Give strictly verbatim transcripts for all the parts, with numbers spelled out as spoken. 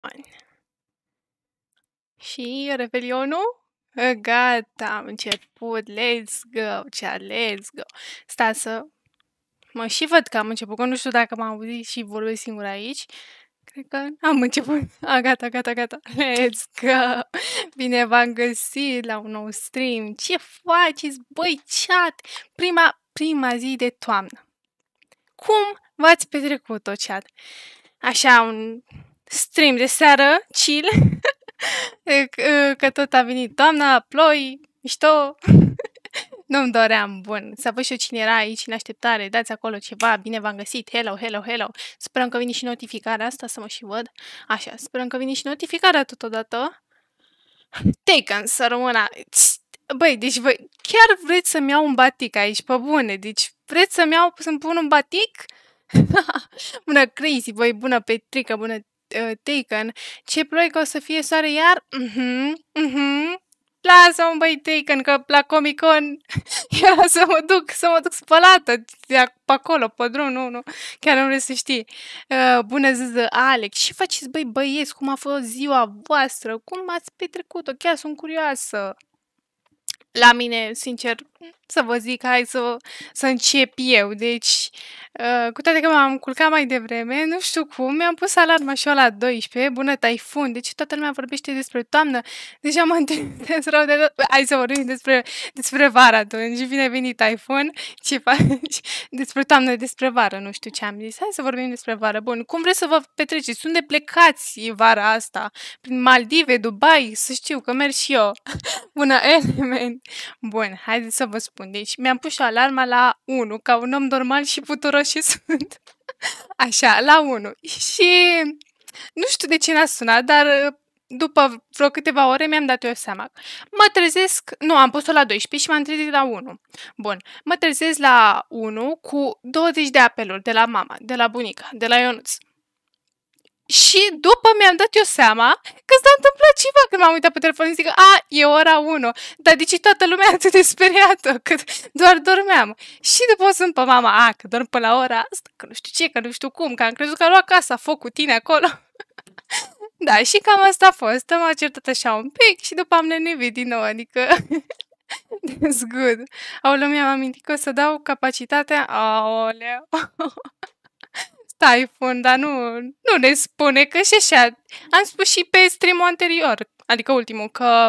Și revelionul? Gata, am început. Let's go, cea, let's go. Stai să... Mă și văd că am început, că nu știu dacă m-am auzit și vorbesc singur aici. Cred că am început. A, gata, gata, gata. Let's go! Bine v-am găsit la un nou stream. Ce faceți, băi, chat? Prima, prima zi de toamnă. Cum v-ați petrecut-o, chat? Așa, un stream de seară, chill. Că tot a venit toamna, ploi, mișto. Nu-mi doream, bun. Să văd și eu cine era aici în așteptare. Dați acolo ceva, bine v-am găsit. Hello, hello, hello. Sperăm că vine și notificarea asta, să mă și văd. Așa, sperăm că vine și notificarea totodată. Taken, să rămână. Băi, deci voi chiar vreți să-mi iau un batic aici, pe bune. Deci vreți să-mi iau, să-mi pun un batic? Bună, Crazy, voi, bună, Petrica, bună, uh, Taken. Ce ploi că o să fie soare iar? Mhm, mhm. Lasă-mă, băi, Taken, că la Comic-Con era să mă duc, să mă duc spălată pe acolo, pe drum, nu, nu, chiar nu vrei să știi. Uh, bună ziză, Alex, ce faceți, băi, băieți, cum a fost ziua voastră, cum ați petrecut-o, chiar sunt curioasă. La mine, sincer, să vă zic, hai să, să încep eu. Deci, uh, cu toate că m-am culcat mai devreme, nu știu cum, mi-am pus alarma și eu la doisprezece, bună Taifun, deci toată lumea vorbește despre toamnă, deja mă întâlnesc rău de tot. Hai să vorbim despre, despre vară atunci, bine venit Taifun, ce faci? Despre toamnă, despre vară, nu știu ce am zis, hai să vorbim despre vară. Bun, cum vreți să vă petreceți? Sunt de plecați vara asta, prin Maldive, Dubai, să știu că merg și eu. Bună, Element. Bun, haideți să vă spun. Deci mi-am pus și alarma la unu, ca un om normal și puturos și sunt. Așa, la unu. Și nu știu de ce n-a sunat, dar după vreo câteva ore mi-am dat eu seama. Mă trezesc, nu, am pus-o la doisprezece și m-am trezit la unu. Bun, mă trezesc la unu cu douăzeci de apeluri de la mama, de la bunica, de la Ionuț. Și după mi-am dat eu seama că s-a întâmplat ceva când m-am uitat pe telefon și zic că a, e ora unu. Dar de ce toată lumea e atât de speriată? Că doar dormeam. Și după o sunt pe mama, a, că dorm până la ora asta, că nu știu ce, că nu știu cum, că am crezut că a luat casa foc cu tine acolo. Da, și cam asta a fost. M-a certat așa un pic și după am lenevit din nou, adică... That's good. Aoleu, mi-am amintit că o să dau capacitatea... Aoleu... Taifun, dar nu, nu ne spune că și așa. Am spus și pe stream-ul anterior, adică ultimul, că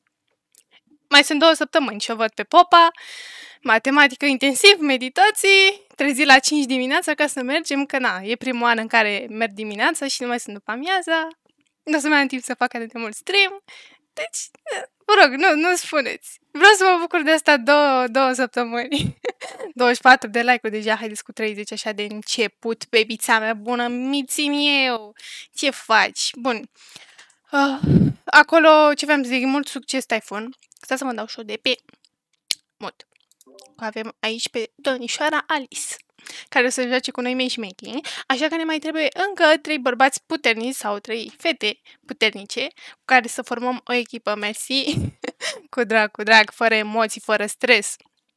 mai sunt două săptămâni și o văd pe Popa, matematică intensiv, meditații, trezi la cinci dimineața ca să mergem, că na, e primul an în care merg dimineața și nu mai sunt după amiaza, nu o să mai am timp să fac atât de mult stream, deci, vă rog, nu, nu spuneți. Vreau să mă bucur de asta două, două săptămâni. douăzeci și patru de like-uri deja, haideți cu treizeci așa de început, bebița mea bună, miții eu. Ce faci? Bun. Uh, acolo, ce vreau să zic, mult succes, Taifun. Stai să mă dau și-o de pe mult. Avem aici pe domnișoara Alice, care o să joace cu noi matchmaking, așa că ne mai trebuie încă trei bărbați puternici sau trei fete puternice cu care să formăm o echipă, mersi, cu drag, cu drag, fără emoții, fără stres.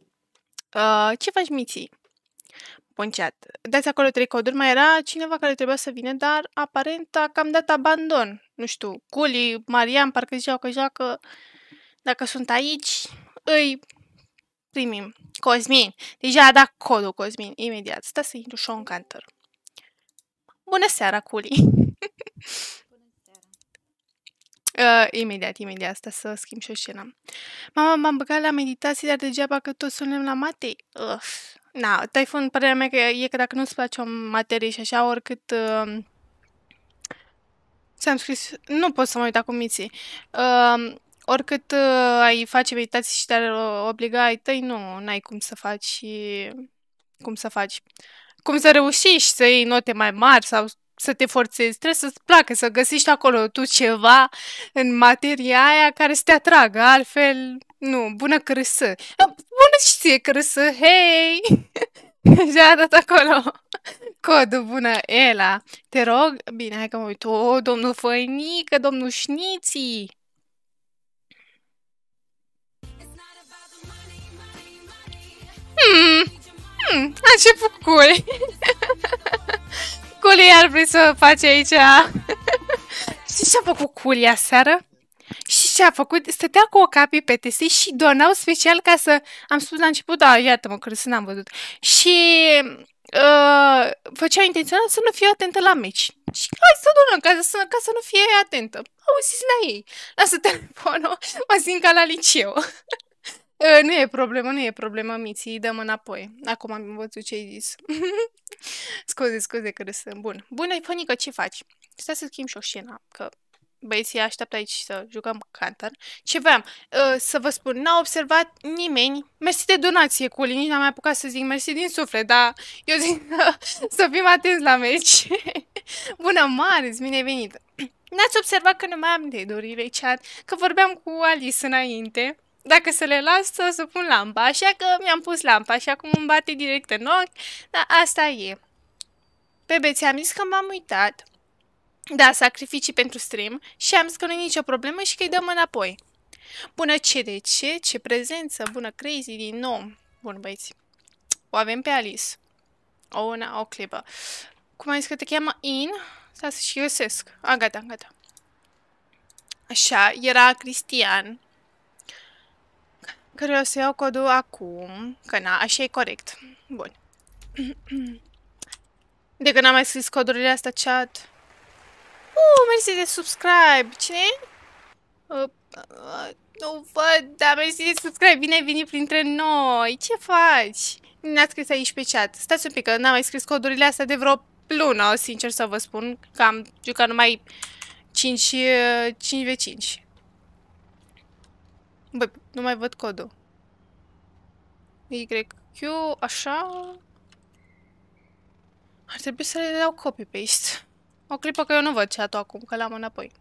Uh, ce faci, Miții? Bun chat. Dați acolo trei coduri, mai era cineva care trebuia să vină, dar aparent a cam dat abandon. Nu știu, Culi, Marian, parcă ziceau că joacă, dacă sunt aici, îi primim. Cosmin. Deja a dat codul, Cosmin. Imediat. Stai să intru și în Canter. Bună seara, Culi. Bună seara. Uh, imediat, imediat. Stai să schimb și o scenă. Mama, m-am băgat la meditații, dar degeaba că toți suntem la mate. Uf. Na, Taifun, părerea mea că e că dacă nu-ți place o materie și așa, oricât... Uh, ți-am scris... Nu pot să mă uit acum, Miții. Uh, Oricât uh, ai face meditații și te-ar uh, obliga ai tăi, nu, n-ai cum să faci, cum să faci, cum să reușești să iei note mai mari sau să te forțezi. Trebuie să-ți placă, să găsești acolo tu ceva în materia aia care să te atragă, altfel, nu, bună cârâsă. Bună și ție cârâsă, hei! Și-a arătat acolo codul, bună, Ela. Te rog, bine, hai că mă uit, o, domnul Făinică, domnul Șniții. Hmm, hmm, a început Culi. Culi ar vrea să face aici Știi ce-a făcut Culia seară? Și ce a făcut? Stătea cu o capi pe teste și donau special ca să... Am spus la început, da, iată-mă, că să n-am văzut. Și uh, făcea intenționat să nu fie atentă la meci. Și hai să donăm ca să, ca să nu fie atentă. Auziți la ei. Lasă telefonul, mă simt ca la liceu. uh, nu e problemă, nu e problemă, Miții, dăm înapoi. Acum am văzut ce ai zis. Scuze, scuze că sunt bun. Bună, Fănică, ce faci? Stai să schimb și o scenă, că băieții așteaptă aici să jucăm Canter. Ce vreau uh, să vă spun, n-a observat nimeni. Mersi de donație, Culi, nici n-am mai apucat să zic mersi din suflet, dar eu zic uh, să fim atenți la meci. Bună, Marius, bine venit. N-ați observat că nu mai am dedurile, chat, că vorbeam cu Alice înainte. Dacă să le las, o să pun lampa, așa că mi-am pus lampa și acum îmi bate direct în ochi, dar asta e. Bebe, ți-am zis că m-am uitat. Da, sacrificii pentru stream și am zis că nu e nicio problemă și că îi dăm înapoi. Bună, ce de ce? Ce prezență? Bună, Crazy din nou. Bun, băieți. O avem pe Alice. O, una, o clipă. Cum ai zis că te cheamă? In? Să și găsesc. A, gata, gata. Așa, era Cristian. Care o să iau codul acum. Că na, așa e corect. Bun. De când n-am mai scris codurile astea, chat. Uh, mersi de subscribe. Cine? Uh, uh, nu văd, dar mersi de subscribe. Bine ai venit printre noi. Ce faci? Ne-ați scris aici pe chat. Stați un pic, că n-am mai scris codurile astea de vreo lună, sincer să vă spun. Că am jucat numai cinci pe cinci. Băi, nu mai văd codul. Y Q, așa. Ar trebui să le dau copy-paste. O clipă că eu nu văd chat-ul acum, că l-am înapoi.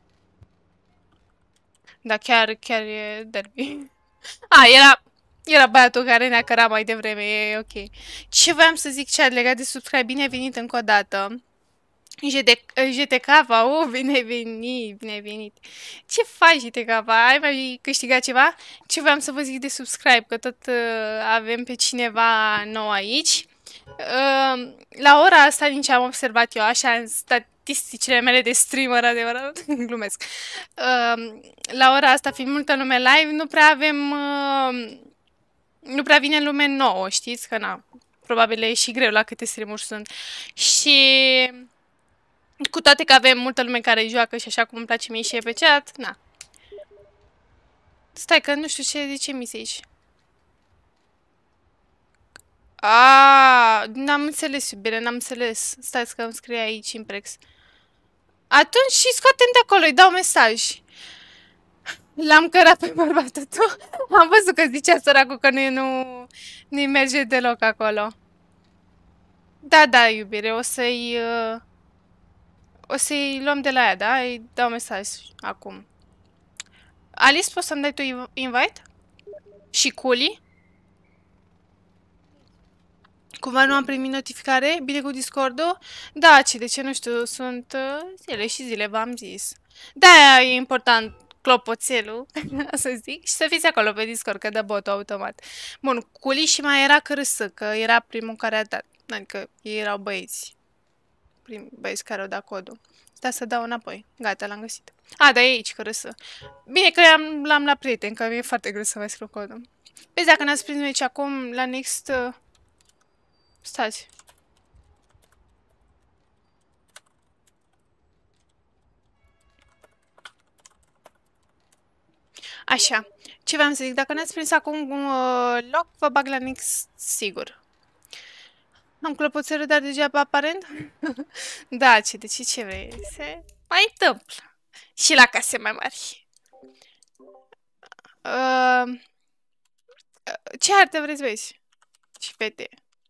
Da, chiar, chiar e derby. A, era, era băiatul care ne-a cărat mai devreme, e ok. Ce voiam să zic, chat, legat de subscribe, bine ai venit încă o dată. J T K, uh, bine ai venit, bine ai venit. Ce faci, J T K? Ai mai câștigat ceva? Ce voiam să vă zic de subscribe, că tot uh, avem pe cineva nou aici. Uh, la ora asta, nici am observat eu, așa, în statisticile mele de streamer, adevărat, glumesc. Uh, la ora asta, fiind multă lume live, nu prea avem, uh, nu prea vine lume nouă, știți? Că na, probabil e și greu la câte streamuri sunt. Și cu toate că avem multă lume care joacă și așa cum îmi place mie și e pe chat, na. Stai că nu știu ce, de ce mi se aici. Aaaa, n-am înțeles, iubire, n-am înțeles. Stai că îmi scrie aici Imprex. Atunci și scoatem de acolo, îi dau mesaj. L-am cărat pe bărbatul tău. Am văzut că zicea săracul că nu, nu, nu-i merge deloc acolo. Da, da, iubire, o să-i... Uh, o să-i luăm de la ea, da? Îi dau mesaj acum. Alice, poți să-mi dai tu invite? Și Culi? Cumva nu am primit notificare? Bine cu Discord-ul? Da, ce, de ce nu știu, sunt uh, zile și zile, v-am zis. Da, e important clopoțelul, să zic, și să fiți acolo pe Discord, că dă botul automat. Bun, Culi și mai era Cârâsă, că era primul care a dat. Adică ei erau băieți. Prim, băieți care au dat codul. Da, să dau înapoi. Gata, l-am găsit. A, da, e aici, Cârâsă. Bine că l-am la prieten, că e foarte greu să mai scriu codul. Vezi, dacă n-ați prins aici acum, la next... Uh, stați. Așa, ce v-am să zic, dacă n-ați prins acum uh, loc, vă bag la next, sigur. Am clopoțelul, dar degeaba aparent? Da, ce, de ce, ce vrei? Se mai întâmplă. Și la case mai mari. Uh, ce arte vreți, băieți? Și fete.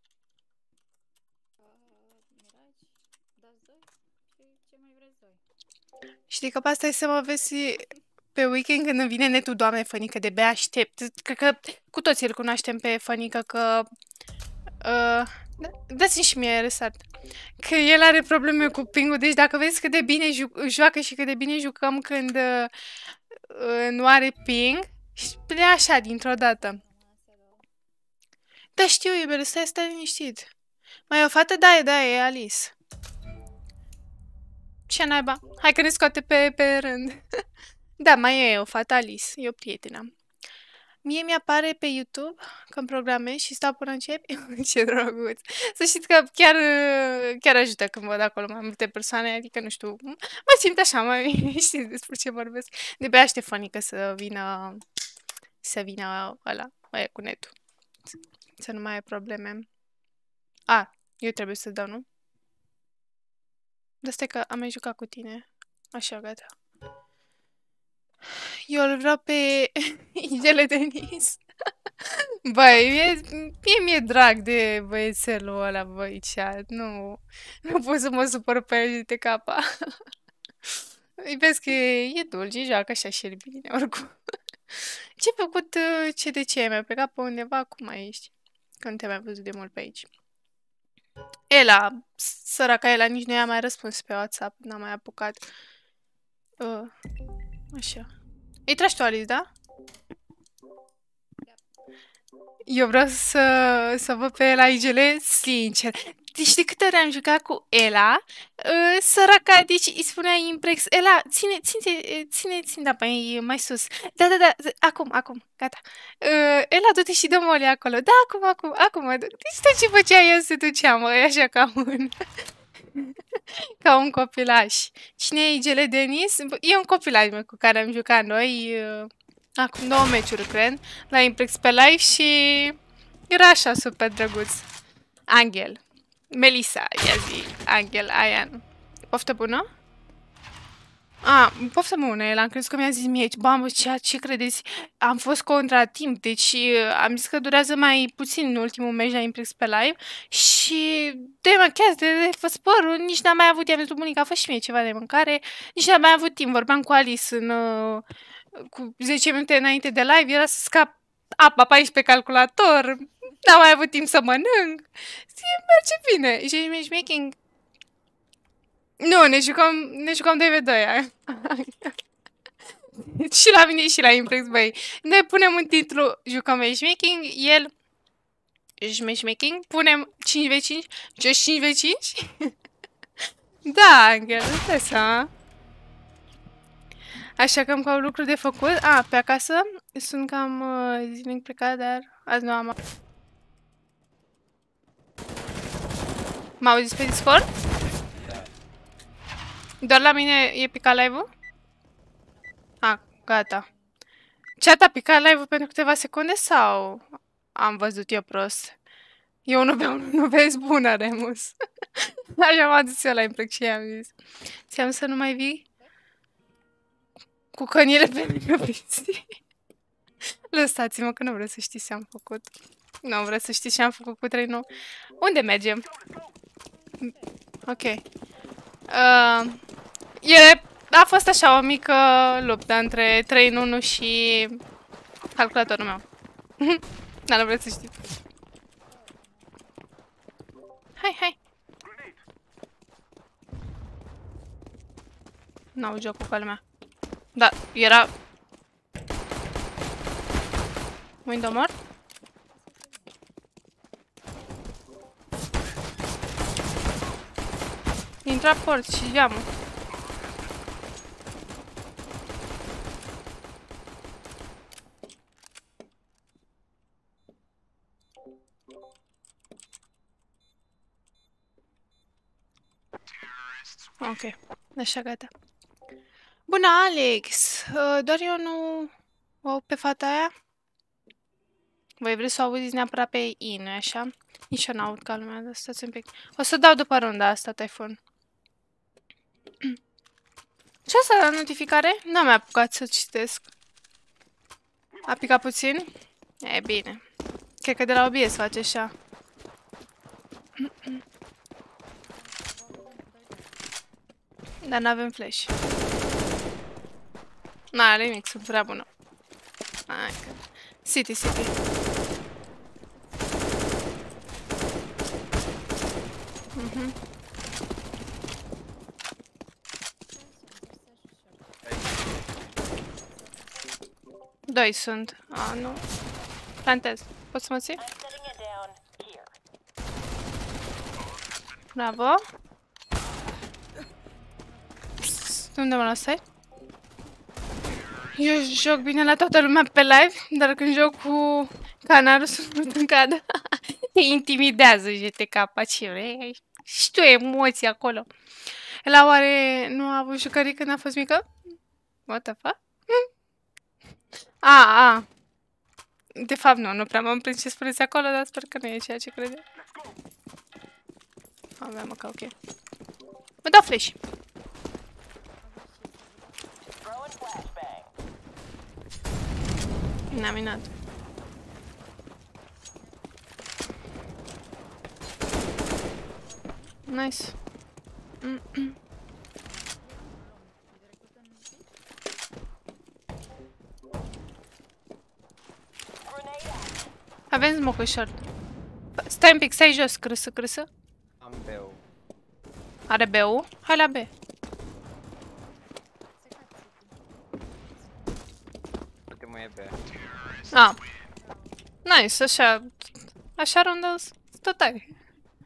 Știi că pe asta e să mă vezi pe weekend când îmi vine netul, Doamne, Fănică, de bea aștept. Cred că cu toții îl cunoaștem pe Fănică, că... Uh, dați-mi și mie resart. Că el are probleme cu ping-ul, deci dacă vezi cât de bine jo joacă și cât de bine jucăm când uh, uh, nu are ping, și plea așa dintr-o dată. Da, știu, iubire, stai, stai liniștit. Mai e o fată? Da, e, da, e Alice. Ce naiba? Hai că ne scoate pe, pe rând. Da, mai e o fată, Alice. E o prietenă. Mie mi-apare pe YouTube când programez și stau până începi. Ce drăguț! Să știți că chiar, chiar ajută când văd acolo mai multe persoane, adică nu știu, mă simt așa, mai știți despre ce vorbesc. De-abia aștept fanică să vină, să vină ăla, aia cu netul. Să nu mai ai probleme. A, eu trebuie să dau, nu? Dar stai că am mai jucat cu tine. Așa, gata. Eu îl vreau pe Igele Denis. Băi, mie, mie mi-e drag de băiețelul ăla, băi, chat. Nu, nu pot să mă supăr pe el de capa. Îi vezi că e, e dulce, joacă așa și el bine, oricum. Ce-ai făcut? Ce de ce? Mi-a plecat pe undeva? Cum mai ești? Că nu te-am mai văzut de mult pe aici. Ela, săraca Ela, nici nu i-a mai răspuns pe WhatsApp, n-am mai apucat. Uh, așa. Îi tragi tu, Alice, da? Eu vreau să, să văd pe Ela Igele, sincer. Deci de câte ori am jucat cu Ela, uh, săraca, deci îi spunea Imprex, Ela, ține, ține, ține, ține, da, mai, mai sus. Da, da, da, acum, acum, gata. Uh, Ela, du-te și dă mole acolo. Da, acum, acum, acum. Deci tot ce făcea eu se ducea, mă, așa ca un... ca un copilaș. Cine e Igele Denis? E un copilaș, mă, cu care am jucat noi... Uh, acum două meciuri, cred, la Imprex pe live și era așa super drăguț. Angel. Melissa, ia zi. Angel, Ayan. Poftă bună? A, poftă bună, el am crezut că mi-a zis mie, bă, ce, ce credeți? Am fost contra timp, deci am zis că durează mai puțin în ultimul meci la Imprex pe live și de machiaz, de, de făs părul, nici n-am mai avut, i-am zis lui bunica, a fost și mie ceva de mâncare, nici n-am mai avut timp, vorbeam cu Alice în... Uh, cu zece minute înainte de live, era să scap apa pe aici pe calculator, n-am mai avut timp să mănânc. Merge bine. Și matchmaking. Nu, ne jucăm, ne jucăm doi v doi. Și la mine și la Imprex, băi. Ne punem în titlu, jucăm matchmaking, el matchmaking, punem cinci v cinci, just cinci v cinci? Da, Angel, stai să... Așa că am cam lucruri de făcut. A, pe acasă sunt cam uh, zilnic plecat, dar azi nu am... Mă auziți pe Discord? Doar la mine e picat live-ul? A, gata. Chat a picat live-ul pentru câteva secunde sau am văzut eu prost? Eu nu beau, nu vezi bună, Remus. Așa m-a dus eu la Imprex și i-am zis. Ți-am să nu mai vii? Cu cănile pe lângă prinții. Lăsați-mă că nu vreau să știți ce am făcut. Nu vreau să știți ce am făcut cu trei nouă. Unde mergem? Ok. Uh, e, a fost așa o mică luptă între trei în unu și calculatorul meu. Dar nu vreau să știți. Hai, hai. N-au jocul cu lumea. Da, era... Window mort? Intra port și geamul. Ok, așa gata. Bună, Alex! Uh, doar eu nu o pe fata aia? Voi vreți să o auziți neapărat pe I, nu-i așa? Nici eu n-aud ca lumea, dar stați un pic. O să dau după runda asta, Typhoon. Ce asta la notificare? N-am mai apucat să citesc. A picat puțin? E bine. Cred că de la O B S face așa. Dar n-avem flash. N-are nimic, sunt prea bună. Hai că... City, City. Mhm. Doi sunt. A, nu. Plantez. Poți să mă ții? Bravo. Unde mă lasai? Eu joc bine la toată lumea pe live, dar când joc cu canarul sunt în cadă. Te intimidează G T K, ce vrei? Și tu emoții acolo. Ela oare nu a avut jucării când a fost mică? What the fuck? A, a. De fapt nu, nu prea m-am prins ce spuneți acolo, dar sper că nu e ceea ce crede. Aveam mă ca ok. Mă dau flash. N-am minat. Nice. Mm -mm. Avem smoke short. Stai un pic, stai jos, crâsă, crâsă. Am B-ul. Are B-ul? Hai la B. Ultimul e B. Ah. Nice, așa. Așa rundă stătai.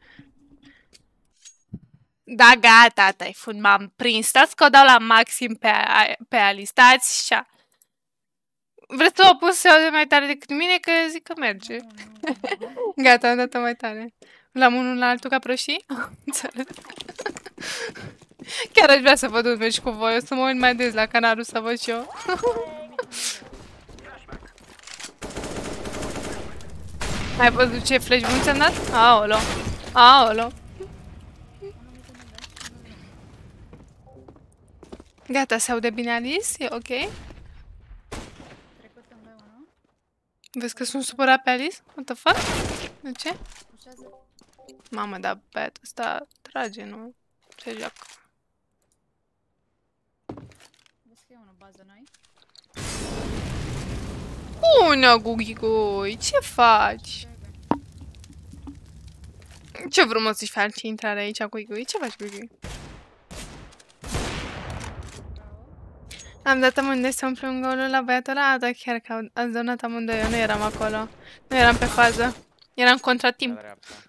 Da, gata, Typhoon, m-am prins. Stați că o dau la maxim pe, a, pe Ali. Stați așa. Vreți să o pus să aude mai tare decât mine? Că zic că merge. Nu, nu, nu. Gata, am dat-o mai tare. L-am unul la altul ca proștii? Înțeleg. Chiar aș vrea să văd un meci cu voi. O să mă uit mai des la canalul să văd și eu. Ai văzut ce flash bun ți-am dat? Aolo. Aolo. Gata, se aude bine Alice? E ok? Trecut în B unu. Vezi că sunt supărat pe Alice? What the fuck? De ce? Ușează. Mamă, dar băiatul ăsta trage, nu? Se joacă. Vezi că e unul bază noi. Bună, Gughigoi! Ce faci? Ce frumos își faci intrarea aici, Gughigoi? Ce faci, Gughigoi? Am dat amândoi să umplem golul la băiatul ăla, dar chiar că ați donat amândoi, eu nu eram acolo. Nu eram pe fază. Eram contra timp.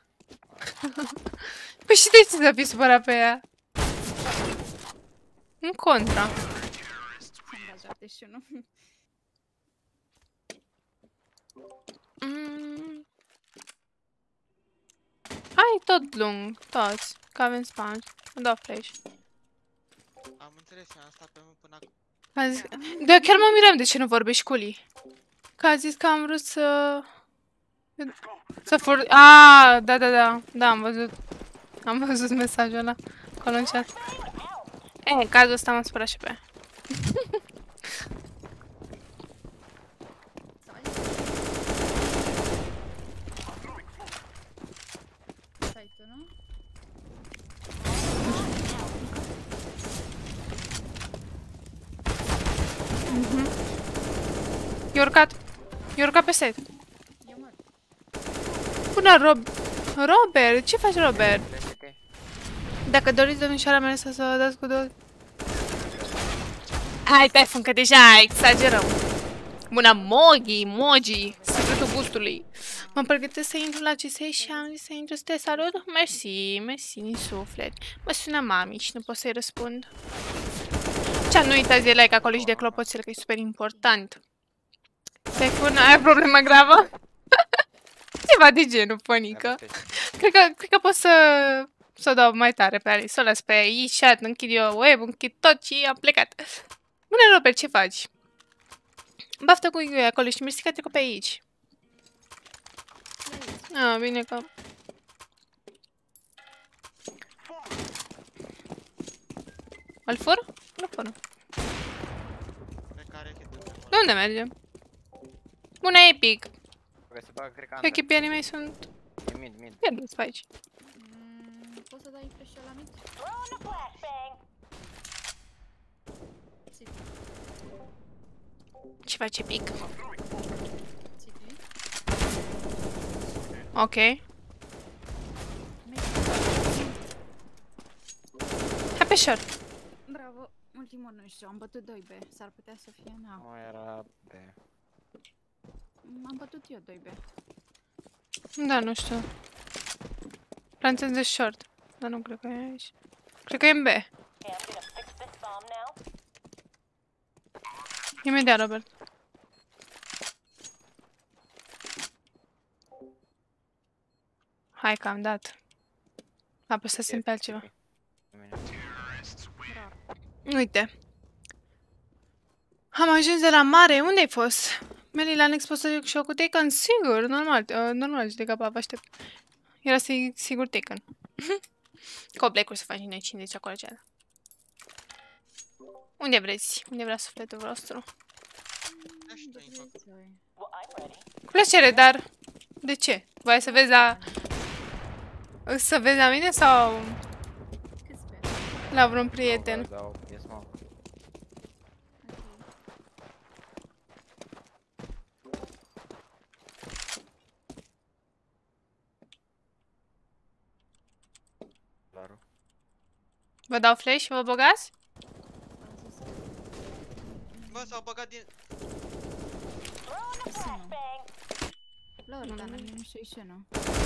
Păi și de ce să fii supărat pe ea? În contra. Am dat șaptezeci și unu. Mm. Hai tot lung, toți, că avem sponge. Îmi dau flash. Am înțeles, am stat pe mă până acum. A zis... Dar chiar mă miram de ce nu vorbești cu Lee. Că a zis că am vrut să... Să fur... Ah, da, da, da. Da, am văzut. Am văzut mesajul ăla. Acolo în chat. E, în cazul ăsta m-am supărat și pe ea. Stai tu, nu? E urcat. E urcat pe set. Eu mor. Bună, Rob... Robert, ce faci, Robert? Dacă doriți, domnișoara mea, să vă dați cu două... Hai, Typhoon, că deja exagerăm. Bună, Mogi, Mogi, secretul gustului. Mă pregătesc să intru la C S și am zis să intru să te salut. Mersi, mersi din suflet. Mă sună mami și nu pot să-i răspund. Ce nu uitați de like acolo și de clopoțel, că e super important. Typhoon, ai o problemă gravă? Ceva de genul, pănică. Cred că, cred că pot să... Să o dau mai tare pe Alice, să o las pe aici, chat, închid eu web, închid tot și am plecat. Bună, Robert, ce faci? Baftă cu Igui acolo și mersi că trecut pe aici. Ah, bine că... Îl fur? Nu fură. Pe care hit De unde mergem? Bună, Epic! Echipierii mei sunt E mid, mid. pierduți pe aici. Mm, poți să dai flash la mid? City. Ce face Epic? City. Ok. Hai pe short. Bravo. Ultimul nu știu, am bătut doi B. S-ar putea să fie na. Nu era B. Am bătut eu doi B. Da, nu știu. Plantez de short. Dar nu cred că e aici. Cred că e în B. Imediat, Robert. Hai că am dat. Apăsasem pe altceva. Uite. Am ajuns de la mare. Unde ai fost? Meli, la Next poți să și-o cu Taken? Sigur, normal. Uh, normal, de capa, vă aștept. Era sig sigur Taken. Cu Black-uri să faci cincizeci acolo cealaltă. Unde vreți? Unde vrea sufletul vostru? Cu plăcere, dar... De ce? Voiai să vezi la... Să vezi la mine sau... La vreun prieten? Vă dau flash și vă băgați? Bă, s-au băgat din... Lor, dar nu știu și nu.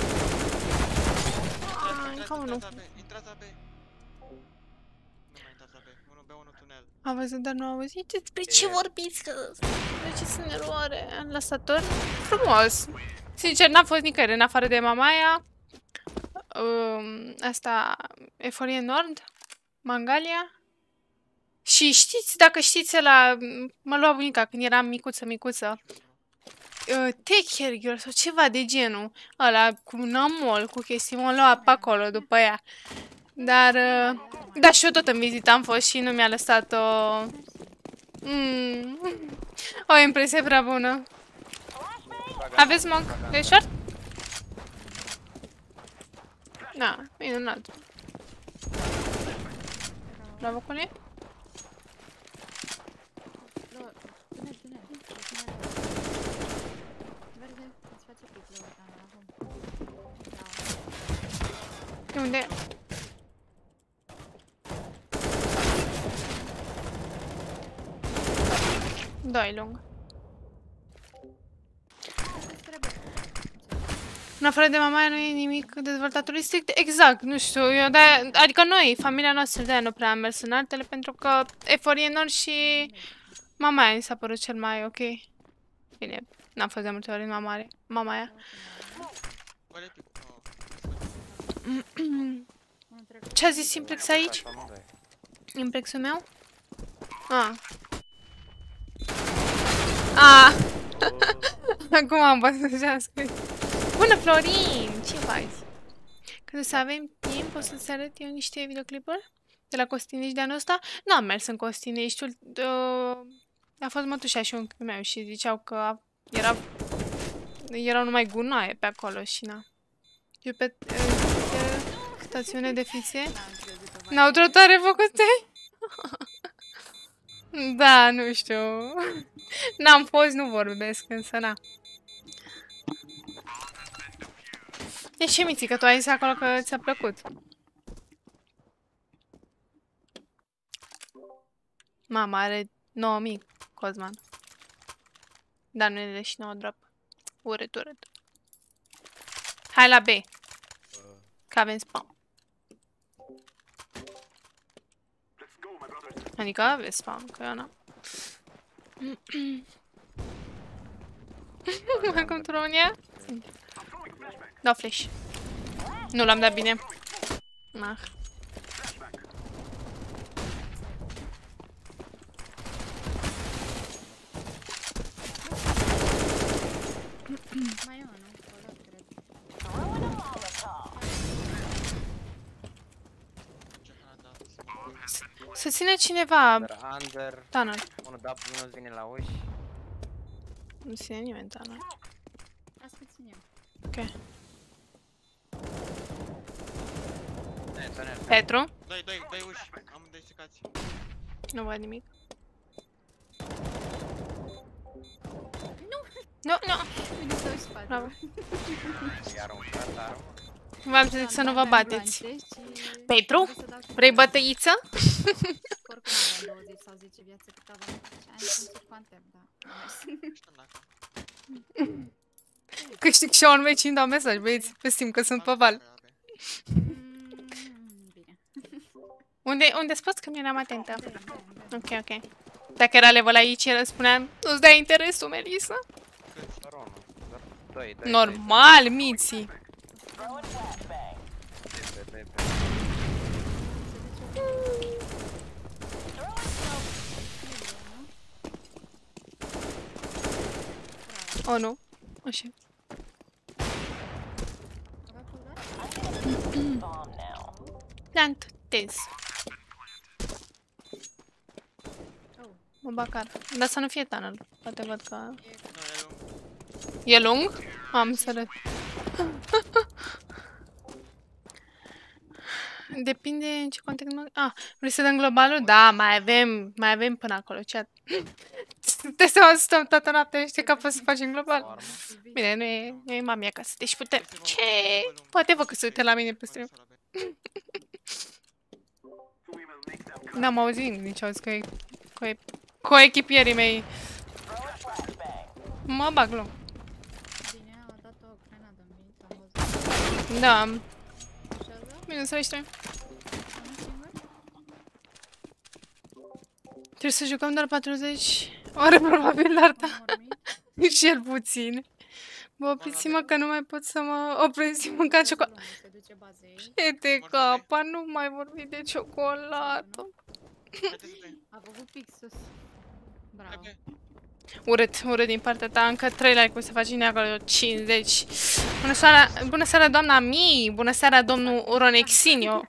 Încă unul. Intrați la B. Nu mai intrați la B. unu B, unu tunel. Am văzut, dar nu am auzit. Despre ce vorbiți? Că... De ce sunt eroare? Am lăsat tot frumos. Sincer, n-a fost nicăieri în afară de Mamaia. Um, asta... Eforie Nord. Mangalia. Și știți, dacă știți la mă lua bunica când eram micuță, micuță. Uh, take care girl sau ceva de genul. Ăla cu un amol, cu chestii, mă lua pe acolo după ea. Dar, uh, da, și eu tot în vizită am fost și nu mi-a lăsat o... Mm, o impresie prea bună. Aveți smoke de short? Da, minunat. Bravo, Cune. Lor, tunel, tunel. Verde, îți face pic, Lor, dar acum. De unde? Doi lung. În afară de Mamaia nu e nimic dezvoltat turistic? Exact, nu știu, eu de adică noi, familia noastră de-aia nu prea am mers în altele, pentru că Eforie Nord și Mamaia mi s-a părut cel mai ok. Bine, n-am fost de multe ori în Mamaia. Mamaia. Ce a zis Simplex aici? Implexul meu? Ah. Ah. Acum am văzut ce am scris. Bună, Florin! Ce faci? Când o să avem timp, o să-ți arăt eu niște videoclipuri de la Costinești de anul ăsta. Nu am mers în Costinești. Uh, a fost mătușa și unchiul meu și ziceau că era, erau numai gunoaie pe acolo și na. Eu pe uh, stațiune de fițe. N-au trotare făcute? Da, nu știu. N-am fost, nu vorbesc, însă na. E și miții, că tu ai zis acolo că ți-a plăcut. Mama are nouă mii, Cosman. Dar nu e și nouă drop. Urât, urât. Hai la B. Că avem spam. Adică aveți spam, că eu n-am. Acum tronia? Dau flash. Nu l-am dat bine. Ah. Mai e unul, acolo, cred. Să ține cineva Under, under. tunnel. Unul da, unul vine la uși. Nu ține nimeni tunnel. Asta țin eu. Ok. Ne, tunel. Petru? Doi, doi, doi uși. Amândoi secați. Nu văd nimic. Nu, nu. Vine să uși spate. Bravo. I-a aruncat armă. V-am zis să nu vă bateți. Petru? Petru? Vrei bătăiță? Oricum aveam douăzeci sau zece viață cât aveam. Am zis cu antep, da. Știm dacă. Câștig și eu un meci îmi dau mesaj, băieți. Pe simt că sunt pe val. Mm, Bine. Unde, unde spus că mi eram atentă? De, de, de. Ok, ok. Dacă era level aici, el spuneam, nu-ți dai interesul, Melissa? Doar unul. Doar doi, doi, Normal, Miții. doi, doi, doi, doi. Oh, nu. Așa. Plant tez. Mă bacar. Dar să nu fie tunnel. Poate văd că... Nu, e lung. E lung? Am înțeles. Depinde în ce context... mă- Ah, vrei să dăm globalul? Da, mai avem, mai avem până acolo. Ce? Te să stăm toată noaptea și știi că poți să facem global. O armă. Bine, nu e, nu e mami acasă. Deci putem... Este Ce? vorba de lung. Poate vă că se uite la mine pe stream. N-am auzit nici auzi că e... Cu, e, cu echipierii mei. Mă bag loc. Bine, a dat o grenadă în mine, am văzut. Da. Așează? Bine, să știu. Unul singur? Trebuie să jucăm doar patruzeci ore probabil, dar da. Am dormit? Cel puțin. Bă, opriți-mă că nu mai pot să mă opresc să mânca ciocolată. Lungul se duce bazei. Ete capa, nu mai vorbi de ciocolată. Haideți să te... A făcut pixus. Bravo. Hai, Urât, urât din partea ta. Încă trei like-uri să faci din acolo cincizeci. Bună seara, bună seara doamna Mi. Bună seara domnul Ronexinio.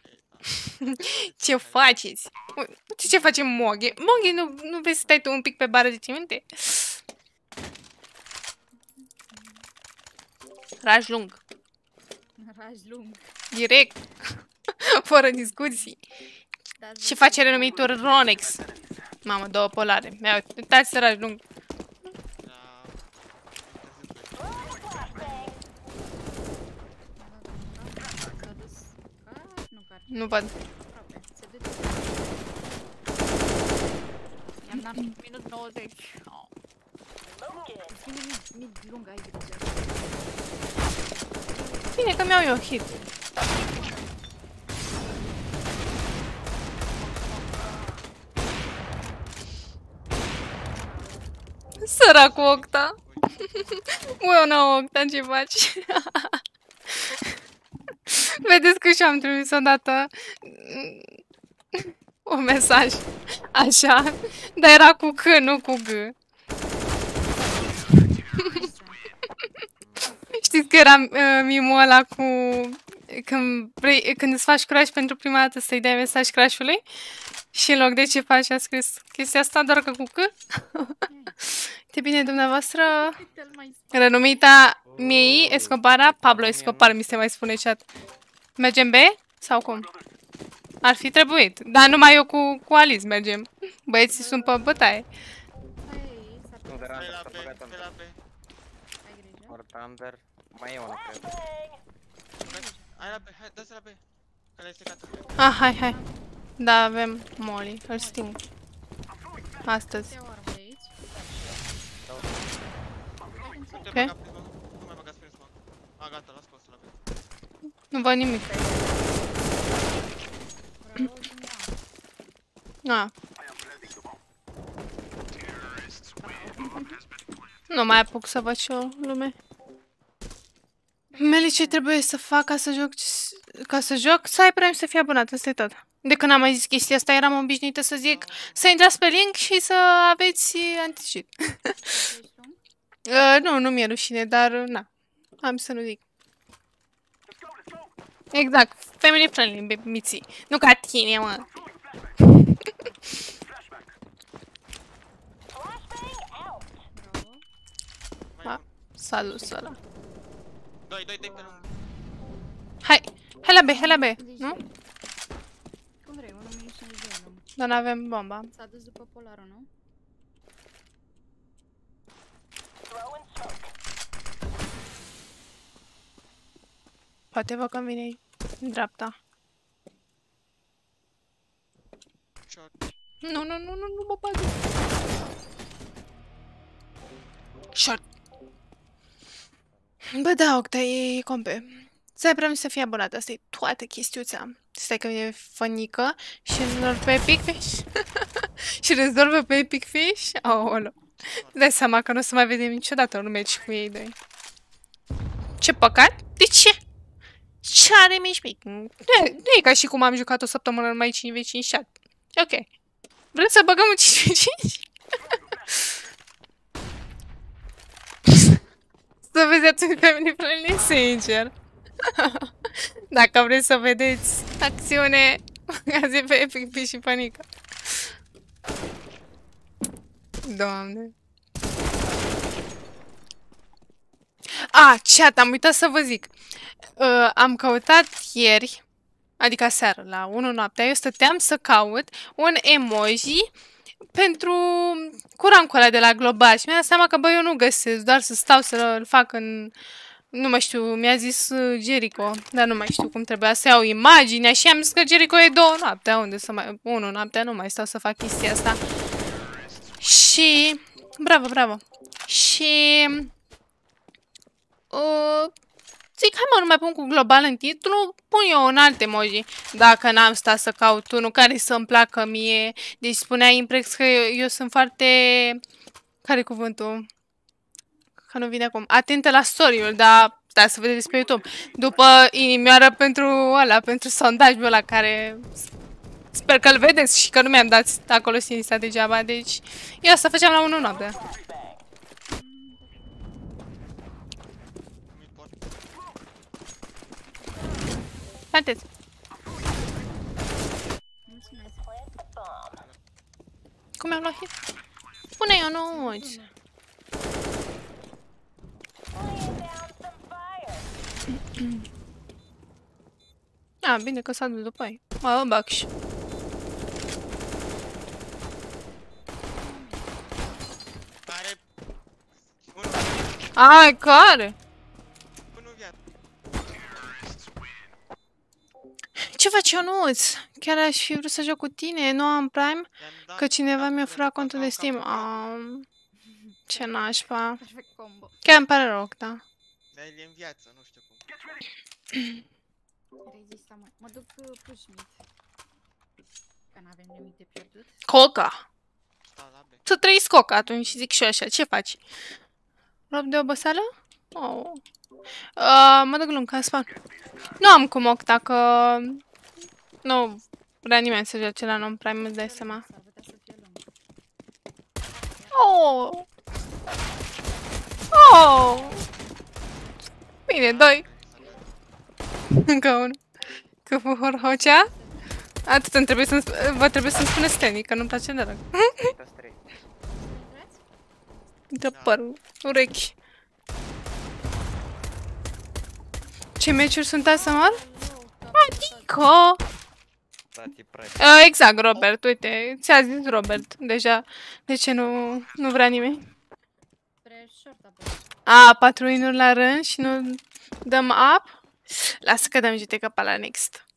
Ce faceți? Uite ce face Moghe. Moghe, nu, nu vrei să stai tu un pic pe bară de cimente? Raj lung. Raj lung. Direct. Fără discuții. Da, Ce face renumitul Ronex? Mamă, două polare. Mi-au uitați să raj lung. S-a dus. Car? Nu car. Nu văd. Aproape. Se duce. I-am dat minut nouăzeci. Oh. Ține mid, mid lung, ai grijă. Bine că mi-au eu hit. Săracul Octa. Bună, Octa, ce faci? Vedeți că și-am trimis odată un mesaj. Așa. Dar era cu C, nu cu G. Știți că era uh, mimul ăla cu... Când, vrei, când îți faci crush pentru prima dată să-i dai mesaj crush-ului și în loc de ce faci a scris chestia asta doar că cu C. Te bine dumneavoastră, Uite-l mai renumita Miei Escobara, Pablo Escobar mi se mai spune chat. Mergem B? Sau cum? Ar fi trebuit, dar numai eu cu, cu Alice mergem. Băieții sunt pe bătaie. Hai, s-ar Nu, putea de Pe la Under, B, s-a băgat pe Under. la B. să ai grijă. Ori pe Under. Mai e unul, cred. Hai la B, hai, dați la B. Că le-ai stricat în B. Ah, hai, hai. Da, avem Molly, îl sting. Astăzi. Te-au armă de aici. Nu te Ok. băga prin smoke. Nu mai băgați prin smoke. A, gata, l-a scos la B. Nu văd nimic. Vreau din ea. Ah. Nu mai apuc să văd și o lume. Meli, ce trebuie să fac ca să joc? Ca să joc? Să ai premiu să fii abonat, asta e tot. De când am mai zis chestia asta, eram obișnuită să zic să intrați pe link și să aveți anti-cheat. Ești lung? uh, nu, nu mi-e rușine, dar na. Am să nu zic. Exact, family friendly, miții. Nu ca tine, mă. Bravo. Mai Ah. S-a dus ăla. doi, doi, doi pe lung. Hai, hai la B, hai la B, nu? Cum vrei, unu minut cincizeci de lung. Dar n-avem bomba. S-a dus după polarul, nu? Poate vă convine în dreapta. Short. Nu, nu, nu, nu, nu mă bagi. Short. Bă, da, Octa, e compe. Să ai premiu să fii abonat, asta e toată chestiuța. Stai că e fănică și îl pe Epic Fish. Și rezolvă pe Epic Fish. Aoleu. Dai seama că nu o să mai vedem niciodată un meci cu ei doi. Ce păcat? De ce? Ce are mici mic? Nu e, nu e ca și cum am jucat o săptămână numai cinci v cinci chat. Ok. Vreți să băgăm un cinci v cinci? Să vezi atunci pe mine friendly, sincer. Dacă vreți să vedeți acțiune, azi pe Epic Fish și panică. Doamne. A, chat, am uitat să vă zic. Uh, am căutat ieri, adică aseară, la unu noaptea, eu stăteam să caut un emoji pentru curancul ăla de la Global și mi-am dat seama că, bă, eu nu găsesc, doar să stau să-l fac în... Nu mai știu, mi-a zis Jericho, dar nu mai știu cum trebuia să iau imaginea și am zis că Jericho e două noaptea, unde să mai... Unu noaptea, nu mai stau să fac chestia asta. Și... Bravo, bravo. Și... Uh, zic, hai mă, nu mai pun cu Global în titlu, pun eu un alt emoji. Dacă n-am stat să caut unul care să-mi placă mie. Deci spunea Imprex că eu, eu sunt foarte... Care-i cuvântul? Că nu vine acum. Atentă la story-ul, dar da, să vedeți pe YouTube. După inimioară pentru ăla, pentru sondajul ăla care... Sper că-l vedeți și că nu mi-am dat acolo sinistra degeaba, deci... Eu asta făceam la unu noaptea. Planteți. Cum mi-am luat hit? Pune eu nu uiți. Ah, bine că s-a dus după ei. Mă, bag și. Are... Ai, care? Unu viață. Ce faci, Ionuț? Chiar aș fi vrut să joc cu tine, nu am Prime? I-am dat- Că cineva mi-a furat Cam- contul de cam- Steam. cam- Am... Ce nașpa. Perfect combo. Chiar îmi pare rău, da. Dar el e în viață, nu știu cum. Rezista, mă. Mă duc uh, push mid. Că n-avem nimic de pierdut. Coca. Stau la B. Să trăiți Coca atunci și zic și eu așa. Ce faci? Rob de oboseală? Oh. Uh, mă duc lung, ca spun. Nu am cum Octa, că... Nu vrea nimeni să joace la non-prime, îți dai seama. S-ar putea să fie lung. Oh! Oh! Bine, doi. Încă unul. Că fă Hocea? Atât îmi trebuie să-mi vă trebuie să-mi spuneți Steny, că nu-mi place deloc. Toți trei. De părul, urechi. Ce meciuri sunt astea, mă? Adică... Tati prăi. Uh, exact, Robert, uite, ți-a zis Robert deja. De ce nu, nu vrea nimeni? Spre short apă. A, patru win-uri la rând și nu dăm up? Lasă că dăm G T K la next.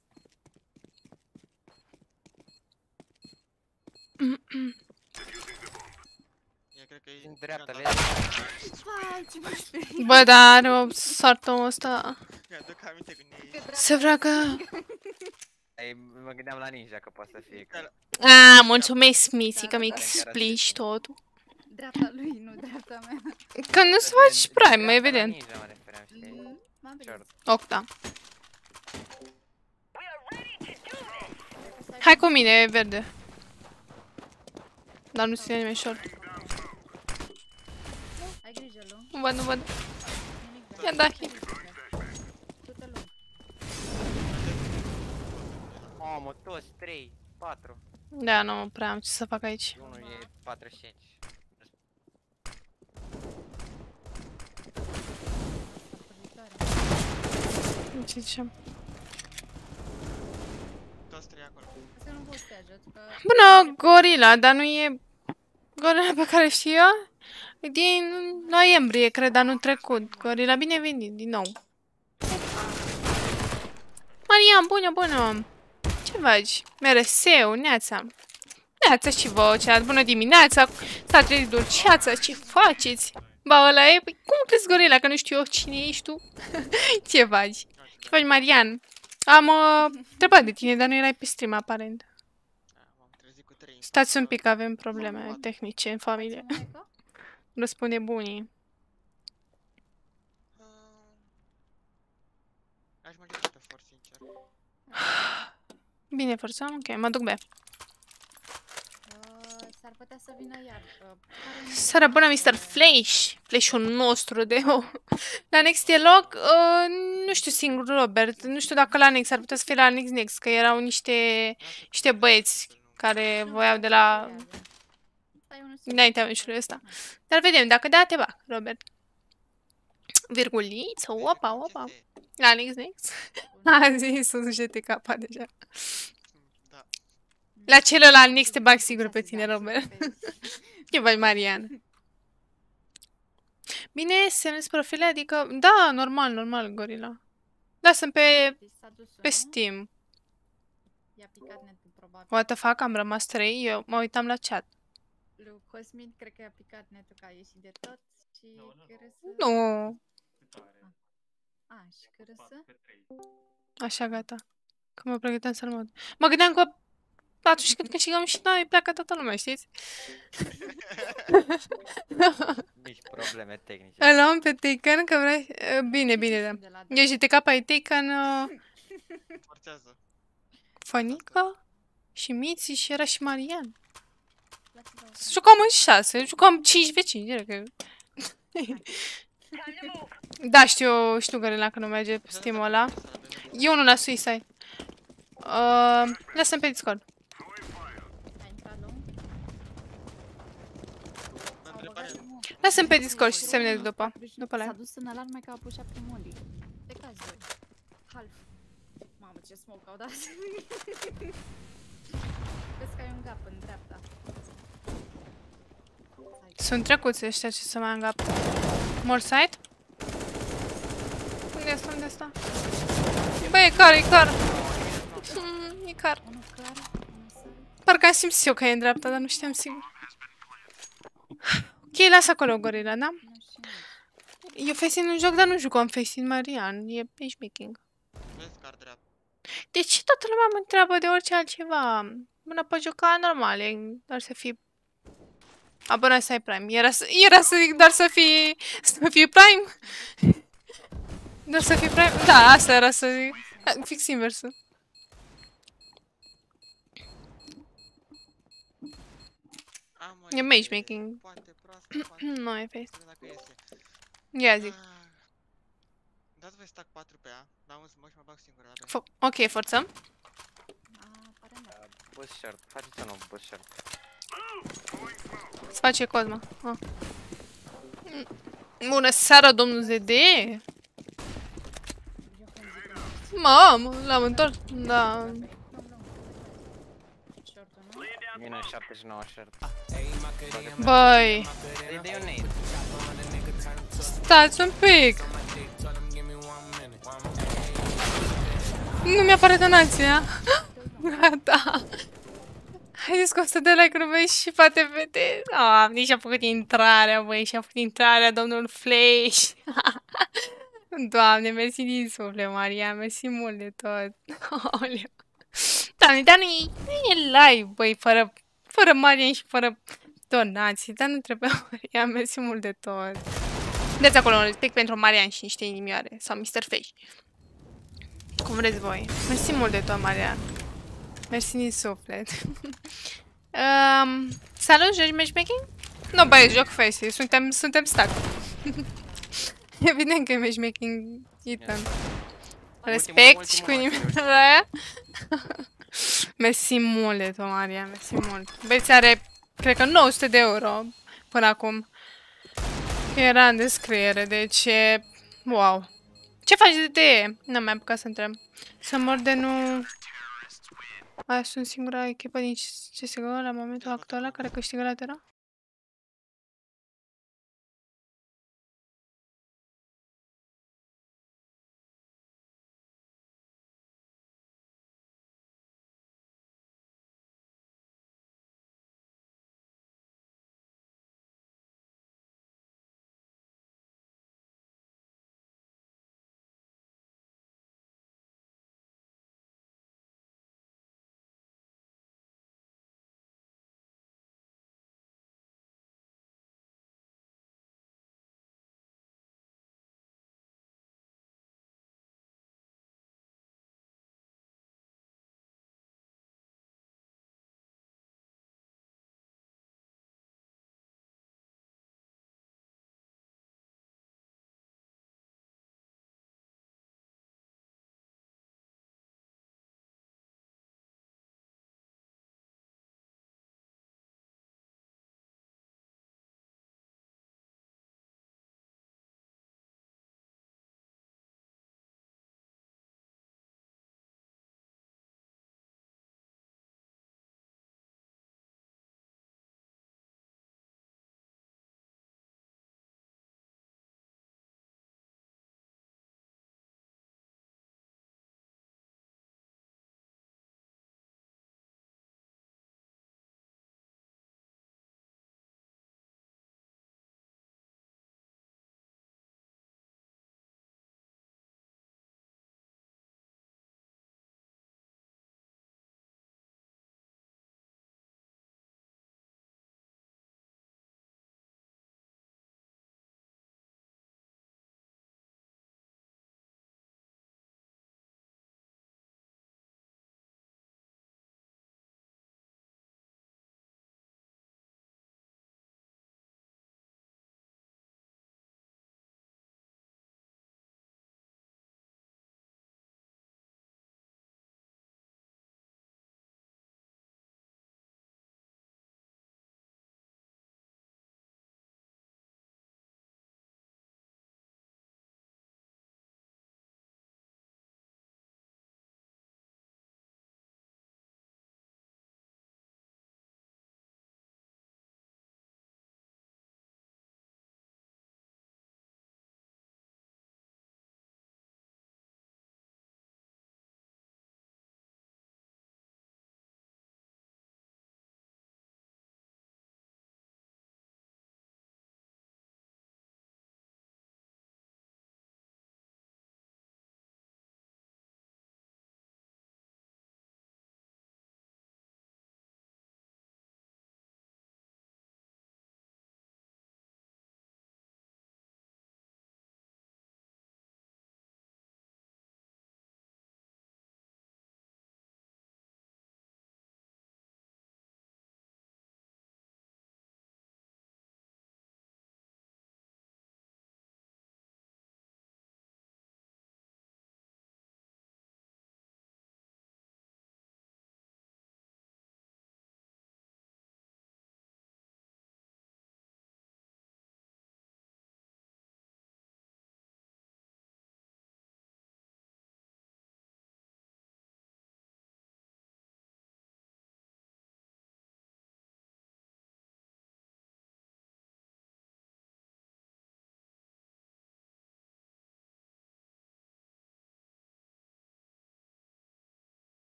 E, cred că e... Din dreapta, Gata. vezi? Vai, ce mă sperie. Bă, dar are o soartă ăsta. Mi-aduc aminte când e... Se vrea că... Ai, mă gândeam la ninja că poate să fie. Că... A, mulțumesc, Missy, că mi explici totul. Dreapta lui, nu dreapta mea. Că nu-ți faci prime, evident. Ninja mă refeream, știi? Mm, M-am prins. Short. Octa. Hai cu mine, e verde. Dar nu ține nimeni short. Ai grijă, Lu. Nu văd, nu văd. Nimic de Ia da hit. Du-te lung. Mamă, toți trei, patru. Da, nu prea am ce să fac aici. Unul e patruzeci și cinci. Ce zicem? Toți trei acolo. Asta nu poți să te ajut, că... Bună, Gorila, dar nu e... Gorila pe care știu eu? E din noiembrie, cred, anul trecut. Gorila, bine venit, din nou. Marian, bună, bună! Ce faci? Mereseu, neața. Neața și vouă, chat, bună dimineața. S-a trezit dulceața, ce faceți? Ba, ăla e... Păi, cum crezi, Gorila, că nu știu eu cine ești tu? Ce faci? Ce faci, Marian? Am uh, întrebat de tine, dar nu erai pe stream, aparent. A, m-am trezit cu trei Stați un infarcte. pic, avem probleme tehnice în familie. Faci un eco? Răspunde bunii. Ah, Aș merge și pe for, sincer. Bine, forță, ok, mă duc B. Uh, S-ar putea să vină iar. Uh, care nu Seara bună, mister Flash! Flash-ul nostru de o... La Next e loc? Uh, nu știu singur, Robert. Nu știu dacă la Next ar putea să fie la Next Next, că erau niște, niște băieți care voiau de la... Stai unul singur. Înaintea meciului ăsta. Dar vedem, dacă da, te bag, Robert. Virguliță, opa, opa. La Next Next? A zis sus G T K deja. Da. La celălalt Next te bag sigur pe tine, Robert. Ce faci, Marian? Bine, semnezi profile, adică... Da, normal, normal, Gorila. Da, sunt pe, Deci s-a dus pe unul, Steam. i-a picat netul probabil. What the fuck, am rămas trei, eu mă uitam la chat. Lui Cosmin cred că i-a picat netul că a ieșit de tot și Cărăsă... Nu, A, și Cărăsă? așa, gata. Că mă pregăteam să-l mod. Mă gândeam că atunci când câștigăm și noi, pleacă toată lumea, știți? Mici probleme tehnice. Îl luăm pe Taken, că vrei... Eh, Bine, bine, da. De la Eu G T K ai Taken, uh, Forțează. Fănică și Miți și era și Marian. Dați-vă- Jucam în șase, jucam cinci pe cinci, direct că... Da, știu, știu Gorila că nu merge pe Steam-ul ăla. E unul la Suicide. Uh, Lasă-mi pe Discord. A intrat lung. Mă Au întrebare. băgat în Lasă-mi pe Discord și semnezi după. După S-a live. dus în alarmă că a pușat primolii. Pe caz doi. Half. Mamă, ce smoke au dat. Vezi că ai un gap în dreapta. Sunt trecuți ăștia ce să mai îngapă. More side? Unde este, unde este? Băi, e car, e car. Mm, e car. Unul clar, unul side. Parcă am simțit eu că e în dreapta, dar nu știam sigur. Ok, lasă acolo, Gorila, da? Nu știu nici. Eu Facing nu joc, dar nu jucam Facing, Marian. E matchmaking. Vezi car dreapta. De ce toată lumea mă întreabă de orice altceva? Mână pe juca normal, e doar să fii... Abonat să ai Prime. Era să, era să zic doar să fii... Să fii Prime? Doar să fii Prime? Da, asta era să zic. Fix inversul. Am o E idee. matchmaking. Poate proastă, poate... Nu e face. Să vedem dacă iese. Ia zic. Ah. Dați voi stack patru pe A. Dau un smoke și mă bag singur la B. Fo ok, forțăm. A, pare mă. Bus short, faceți unul bus short. Se face Cosma. Ah. Bună seara, domnul Z D! Mamă, l-am întors. Da. Short-ul, nu? Minus șaptezeci și nouă short. Băi, Îi dai un nade. stați un pic. Nu mi-apare donația. Gata. Haideți cu o sută de like-uri, băi, și poate vede. Oh, nici a făcut intrarea, băi, și a făcut intrarea domnul Flash. Doamne, mersi din suflet, Maria, mersi mult de tot. Aoleu. Doamne, dar nu e, nu e live, băi, fără, fără Maria și fără donații, dar nu trebuia, Maria, mersi mult de tot. Dați acolo un respect pentru Marian și niște inimioare, sau mister Flash. Cum vreți voi. Mersi mult de tot, Marian. Mersi din suflet. um, salut, joci matchmaking? Nu, băi, joc face, suntem, suntem stack. Evident că e matchmaking, Ethan. Respect și cu inimioara aia. Mersi mult de tot, Maria, mersi mult. Băieți are, cred că nouă sute de euro până acum. Că era în descriere, deci e... Wow. Ce faci de te? N-am mai apucat să întreb. Să mor de nu... Aia sunt singura echipă din C S G O la momentul actual care câștigă latera?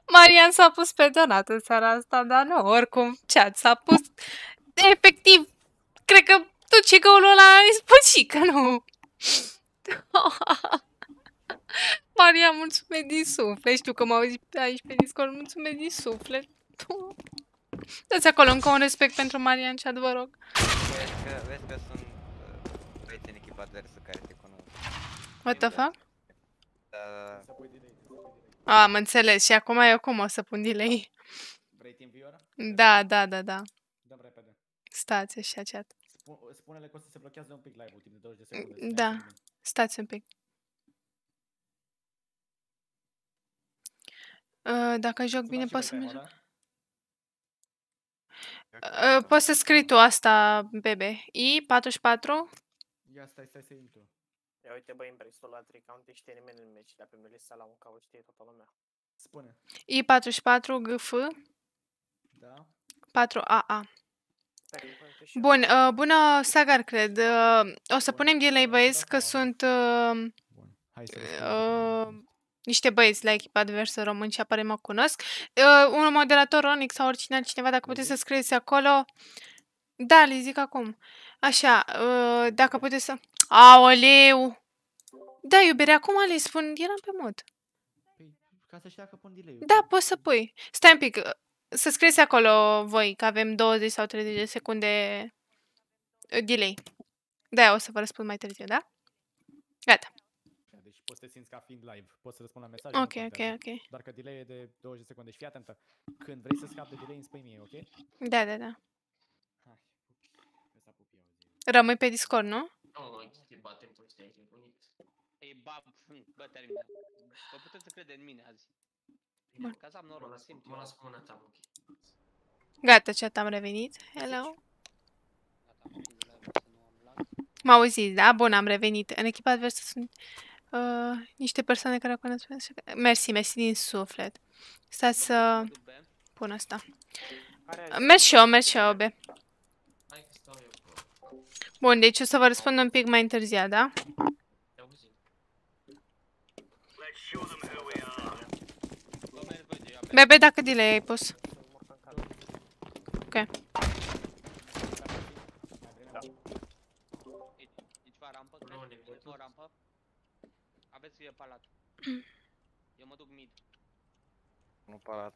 Marian s-a pus pe donat în seara asta, dar nu, oricum, chat s-a pus efectiv, cred că tu ce golul ăla ai spus că nu. Maria, mulțumesc din suflet, știu că m-au auzit aici pe Discord, mulțumesc din suflet. Dați acolo încă un respect pentru Maria în chat, vă rog. Vezi că, vezi că sunt uh, băieți în echipa adversă care te cunosc. What the fuck? Da, Să pui delay. Să pui delay. A, am înțeles. Și acum eu cum o să pun delay? Vrei timp viewer? Da, da, da, da. Dăm repede. Stați așa, chat. Spu- Spune-le că o să se blochează un pic live-ul timp de douăzeci de secunde. să ne Da. ia nimeni. Stați un pic. Uh, dacă joc bine, Sunat și poți să pe mergi. Hola? Uh, poți să scrii tu asta, bebe. I patruzeci și patru. Ia stai, stai să intru. Ia uite băi, în Bristol la trei count știe nimeni în meci, dar pe Melissa la un caut știe toată lumea. Spune. I patruzeci și patru G F Da? patru A A. Stai, că pun tu și eu. Bun, uh, bună Sagar, cred. Uh, o să punem delay, băieți, că sunt uh, Bun. Hai să răspundem. uh, niște băieți la echipa adversă români și apare mă cunosc. Uh, un moderator, Ronix sau oricine altcineva, dacă puteți să scrieți acolo. Da, le zic acum. Așa, uh, dacă puteți să... Aoleu! Da, iubire, acum le spun, eram pe mod. Păi, ca să știa că pun delay-ul. Da, poți să pui. Stai un pic, uh, să scrieți acolo voi, că avem douăzeci sau treizeci de secunde uh, delay. Da, o să vă răspund mai târziu, da? Gata. Deci poți să te simți ca fiind live. Poți să răspund la mesaje. Ok, nu ok, contează. ok. Doar că delay e de douăzeci de secunde. Și fii atentă. Când vrei să scapi de delay, îmi spui mie, ok? Da, da, da. Hai. Ăsta pup eu zi. Rămâi pe Discord, nu? Nu, noi te batem toți de aici, unii. Ei, ba, bă, termină. Vă puteți să crede în mine azi. Bun. Ca să am Mă noroc, las, simt mă eu. las cu mâna ta, ok. Gata, chat, am revenit. Hello. Gata, am oprit de live, să nu am lag. M auziți, da? Bun, am revenit. În echipa adversă sunt uh, niște persoane care o cunosc. Mersi, mersi din suflet. Stați să Mă duc B. pun asta. Care ai Merg și eu, merg și eu, be. Hai că stau eu cu... Bun, deci o să vă răspund un pic mai întârziat, da? Te auzim. Vă merg voi de eu B. Bebe, dacă delay ai pus. să mor în cadru? Ok. Mai vrei Da. E ceva rampă, cred. Nu, ne E văd o rampă. Aveți e palat. Eu mă duc mid. nu palat.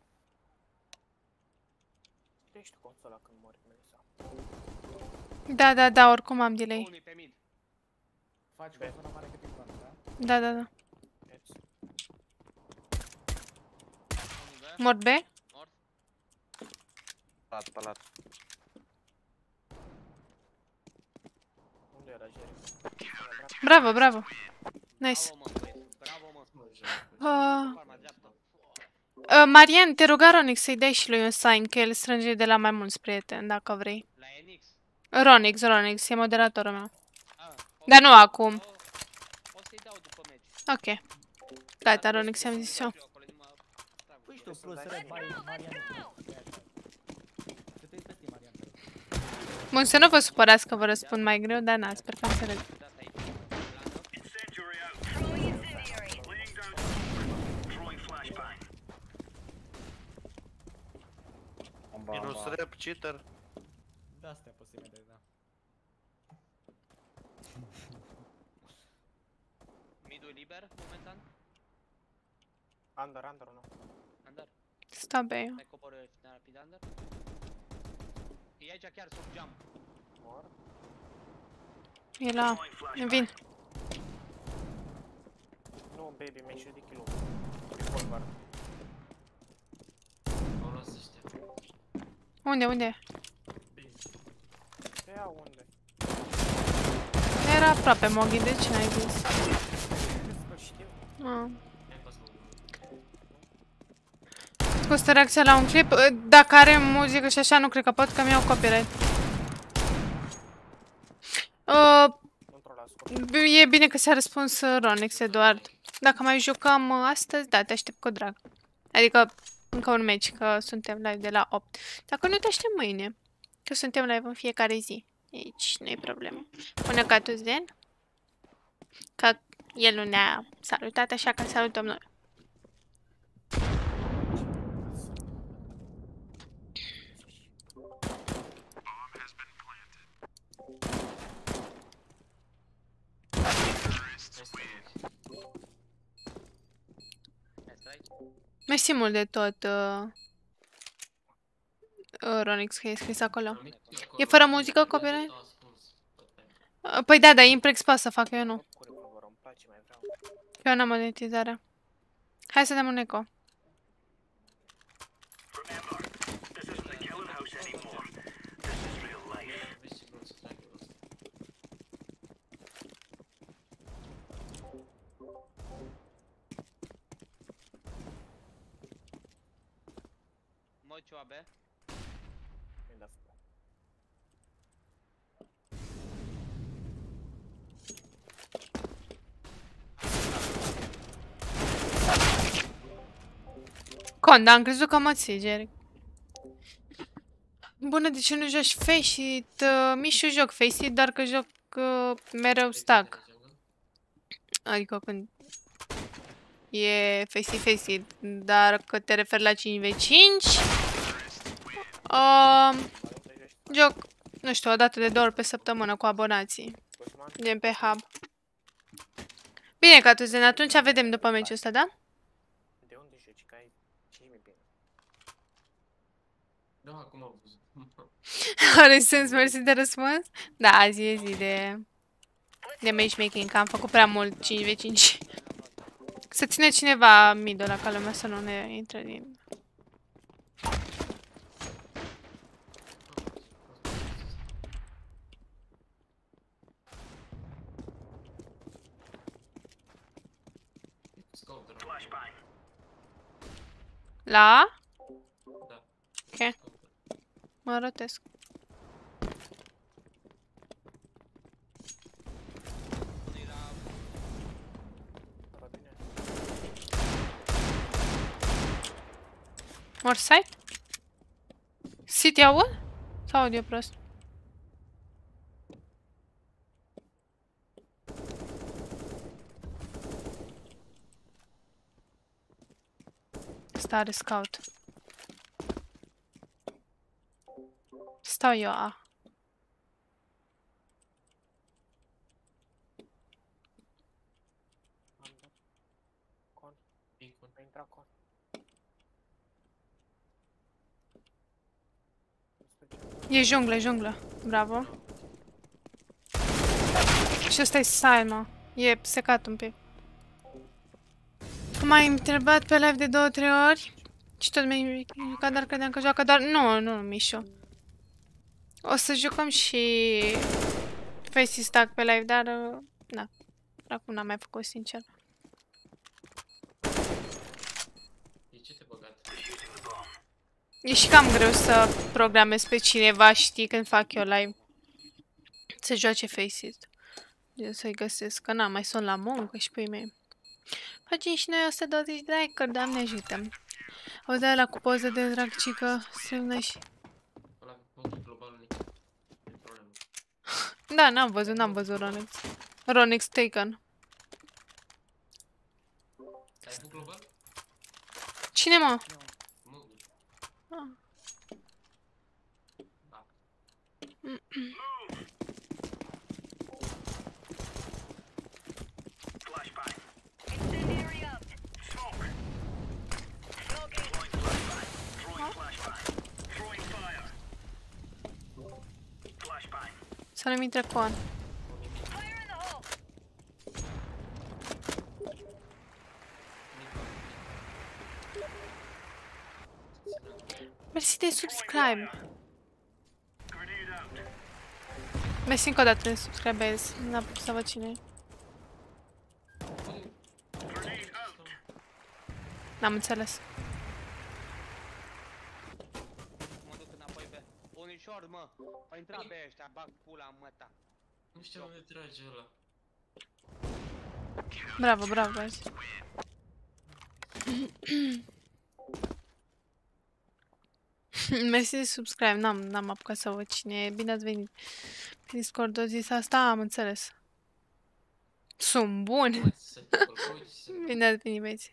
Tu ești consola când mori, Melissa. Da, da, da, oricum am delay. Unul pe mid. Faci cu o zonă mare cât e front, da? Da, da, da. Deci, Unul B. Mort B? Mort. Palat, palat. unde era Jerry? Bravo, bravo. Nice. Bravo, mă, băieți. Bravo, mă. Mă, joc. Uh, Palma dreaptă. uh, Marian, te ruga Ronix să-i dai și lui un sign, că el strânge de la mai mulți prieteni, dacă vrei. La Enix. Ronix, Ronix, e moderatorul meu. Ah, o- Dar nu acum. O, o să-i dau după meci. Ok. Gata, Ronix, am zis eu. Păi știu, plus red, Marian. Marian. Să te uiți pe Steam, Marian. te rog. Bun, să nu vă supărați că vă răspund mai greu, dar na, sper că înțeleg. Bomba, Minus bomba. rep, cheater. Da, asta e posibil de da. Midul liber, momentan. Under, under, nu. Under. Stau pe eu. Hai coboră rapid under. E aici chiar sub jump. Mor. E la... Vin. Nu, baby, mi-ai și de kill-ul. Revolver. O las ăștia. Unde, unde? Te iau unde? Era aproape Moghi, de ce n-ai zis? Crezi că știu? Ah. Hai pas mă. Costă reacția la un clip? Dacă are muzică și așa, nu cred că pot, că mi-au copyright. Uh, Controla scurt. e bine că s-a răspuns uh, Ronix, Eduard. Dacă mai jucăm uh, astăzi, da, te aștept cu drag. Adică încă un meci, că suntem live de la opt. Dacă nu, te aștept mâine, că suntem live în fiecare zi. Aici nu e problemă. Până ca tu, Zen, că el nu ne-a salutat, așa că salutăm noi. Mersi mult de tot, uh, uh, Ronix, că e scris acolo. E fără muzică, copyright? Uh, Păi da, dar Imprex poate să fac, eu nu. Cure, vă rog, îmi place, mai vreau. Eu n-am monetizare. Hai să dăm un eco. Mă, cioabe. Mi-ai dat foc. Con, dar am crezut că mă ții, Jeric. Bună, de ce nu joci Faceit? Uh, Mișu joc Faceit, doar că joc uh, mereu stack. Adică când e Faceit, Faceit, dar că te referi la cinci v cinci, uh, joc, nu știu, o dată de două ori pe săptămână cu abonații. Dușman? Gen pe hub. Bine, Catuzen, atunci vedem după meciul ăsta, da? De unde joci? Că ai cinci mii bine. Da, acum am văzut. Are sens, mersi de răspuns? Da, azi e zi de, de matchmaking, că am făcut prea mult cinci v cinci. Să ține cineva mid-ul la ca lumea să nu ne intre din... Scouter. La? Da. Ok. Mă rotesc. Ară bine. More side? City aud? Sau aud eu prost? Stare scout. Stau eu A. Am dat. Con. Beacon. A intrat con. E junglă, junglă. Bravo. Și ăsta e side, mă. E secat un pic. M-ai întrebat pe live de două, trei ori și tot mi-ai jucat, dar credeam că joacă doar... Nu, nu, Mișu. O să jucăm și Faceit Stack pe live, dar... Da. Acum n-am mai făcut, sincer. De ce te băgat? E și cam greu să programez pe cineva, știi, când fac eu live. Să joace Faceit. Să-i găsesc, că n-am, mai sunt la muncă și pe mei. Facem și noi o sută douăzeci de like-uri, Doamne ajută. O dai la cu poză de dragcică, semnă și... Ăla punctul global unic. E problemă. Da, n-am văzut, n-am văzut Ronix. Ronix Taken. Ai făcut global? Cine, mă? Mugul. Ah. Da. Să nu-mi intre con. Mersi de subscribe. Mersi încă o dată de subscribe, n-am putut să văd cine e. N-am înțeles. Mă duc înapoi pe... Unișor, mă! A intrat pe ăștia, bag pula în măta. Nu știu unde trage ăla. Bravo, bravo, azi. Mersi de subscribe, n-am, n-am apucat să văd cine e. Bine ați venit. Pe Discord o zis asta, am înțeles. Sunt buni. Uite să te culcă, uite să te Bine ați venit, băieți.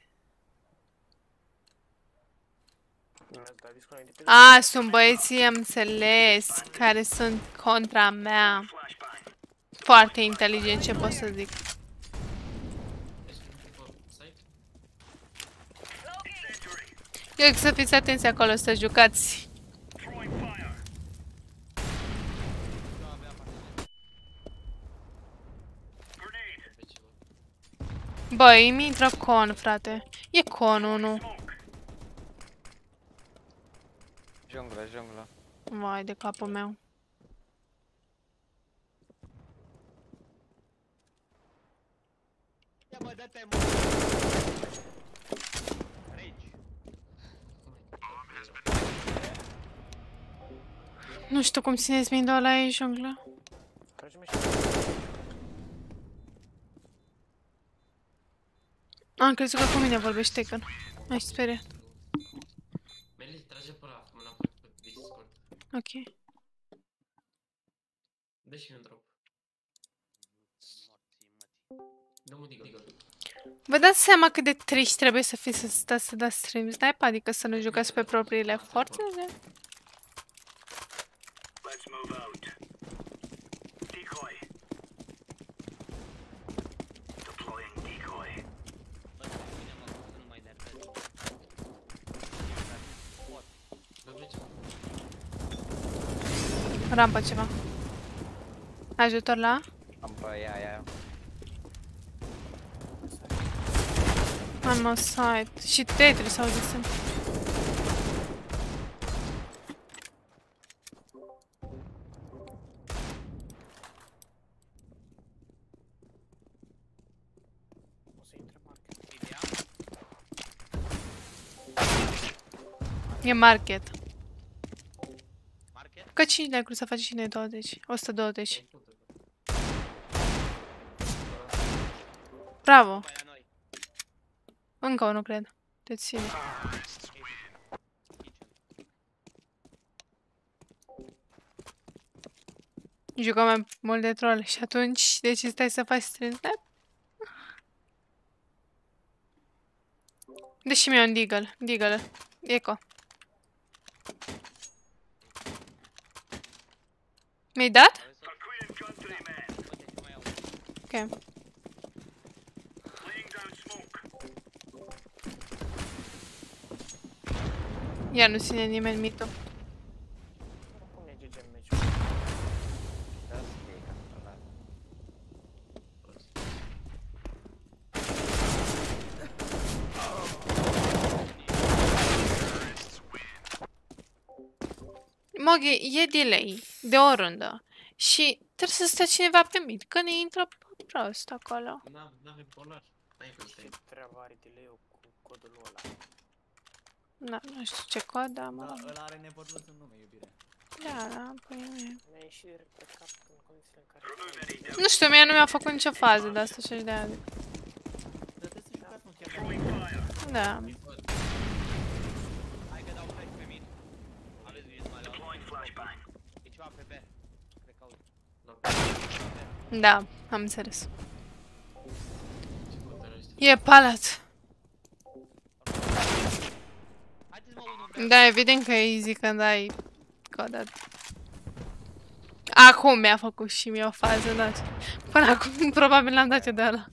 Mi-ați dat Discord de pe A, sunt băieții, am înțeles, care sunt contra mea. Foarte inteligent, ce pot să zic. Ești un tip site? Eu să fiți atenți acolo să jucați. Băi, mi intră con, frate. E conul, nu? Junglă, junglă. Vai de capul meu. Ia bă, dă-te mă! Rage. Nu știu cum țineți minte ăla e junglă. Tragi-mă și... Am crezut că cu mine vorbește Taken. Ai speriat. Meli, trage pe ăla, acum înapoi pe Discord. Ok. Dă-și un drop. Dă-mă digă, digă. Vă dați seama cât de triști trebuie să fiți să stați să dați stream snipe? Adică să nu jucați pe propriile forțe? Bă, să bine mă, să nu mai nervez. Bă, vezi? Rampă ceva. Ajutor la? Am pe ea, ea. Am o site. Și Tetris sau de sunt. O să intre market. Ideea? E market. Market? Că cinci de să faci și noi douăzeci. o sută douăzeci. Bravo. Bă, la noi. Încă unul, cred. Te ține. Jucăm mai mult de troll și atunci de ce stai să faci stream snap? Dă și mie un deagle. Deagle. Eco. Mi-ai dat? Ok. Iar nu ține nimeni mitul. Cum e G G în meciul? Da, stica, ăla. Moghi, e delay de o rundă și trebuie să stea cineva pe mid, că ne intră prost acolo. N-avem polar. N-ai cum să Ce treabă are delay-ul cu codul ăla? Da, nu știu ce cod, dar mă... Da, ăla are nevornos în nume, iubire. Da, da, păi nu e. Mi-a ieșit direct pe cap în condițiile în care... Nu știu, mie nu mi-a făcut nicio fază de asta și de aia. Dar trebuie să jucați, nu chiar Da. Hai că dau flash pe mid. Aveți grijă să mai luați. E ceva pe B. Cred că auzi. Da, am înțeles. E palat. Haideți mă unul B. Da, evident că e easy când ai codat. Acum mi-a făcut și mie o fază, da. Până acum probabil l-am dat eu de ăla.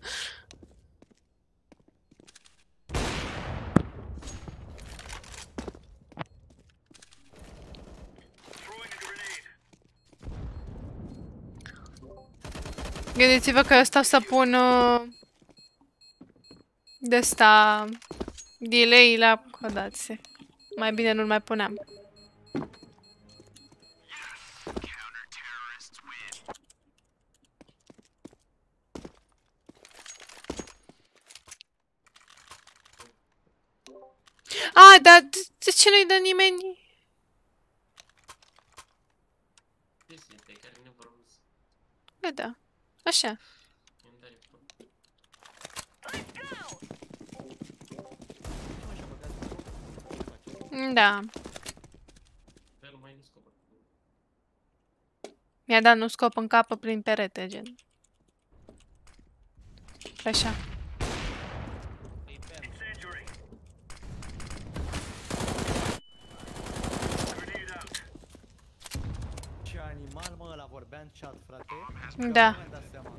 Gândiți-vă că eu stau să pun uh, de ăsta delay la codați. Mai bine nu-l mai puneam. Ah, dar de, de ce nu-i dă nimeni? Pe care ne vorbim. Bă, da. Așa. Îmi dă report. Da. Fel mai nu scopă. Mi-a dat un scop în capă prin perete, gen. Așa. E B. Ce animal, mă, ăla vorbea în chat, frate. Da. Nu mi-am dat seama.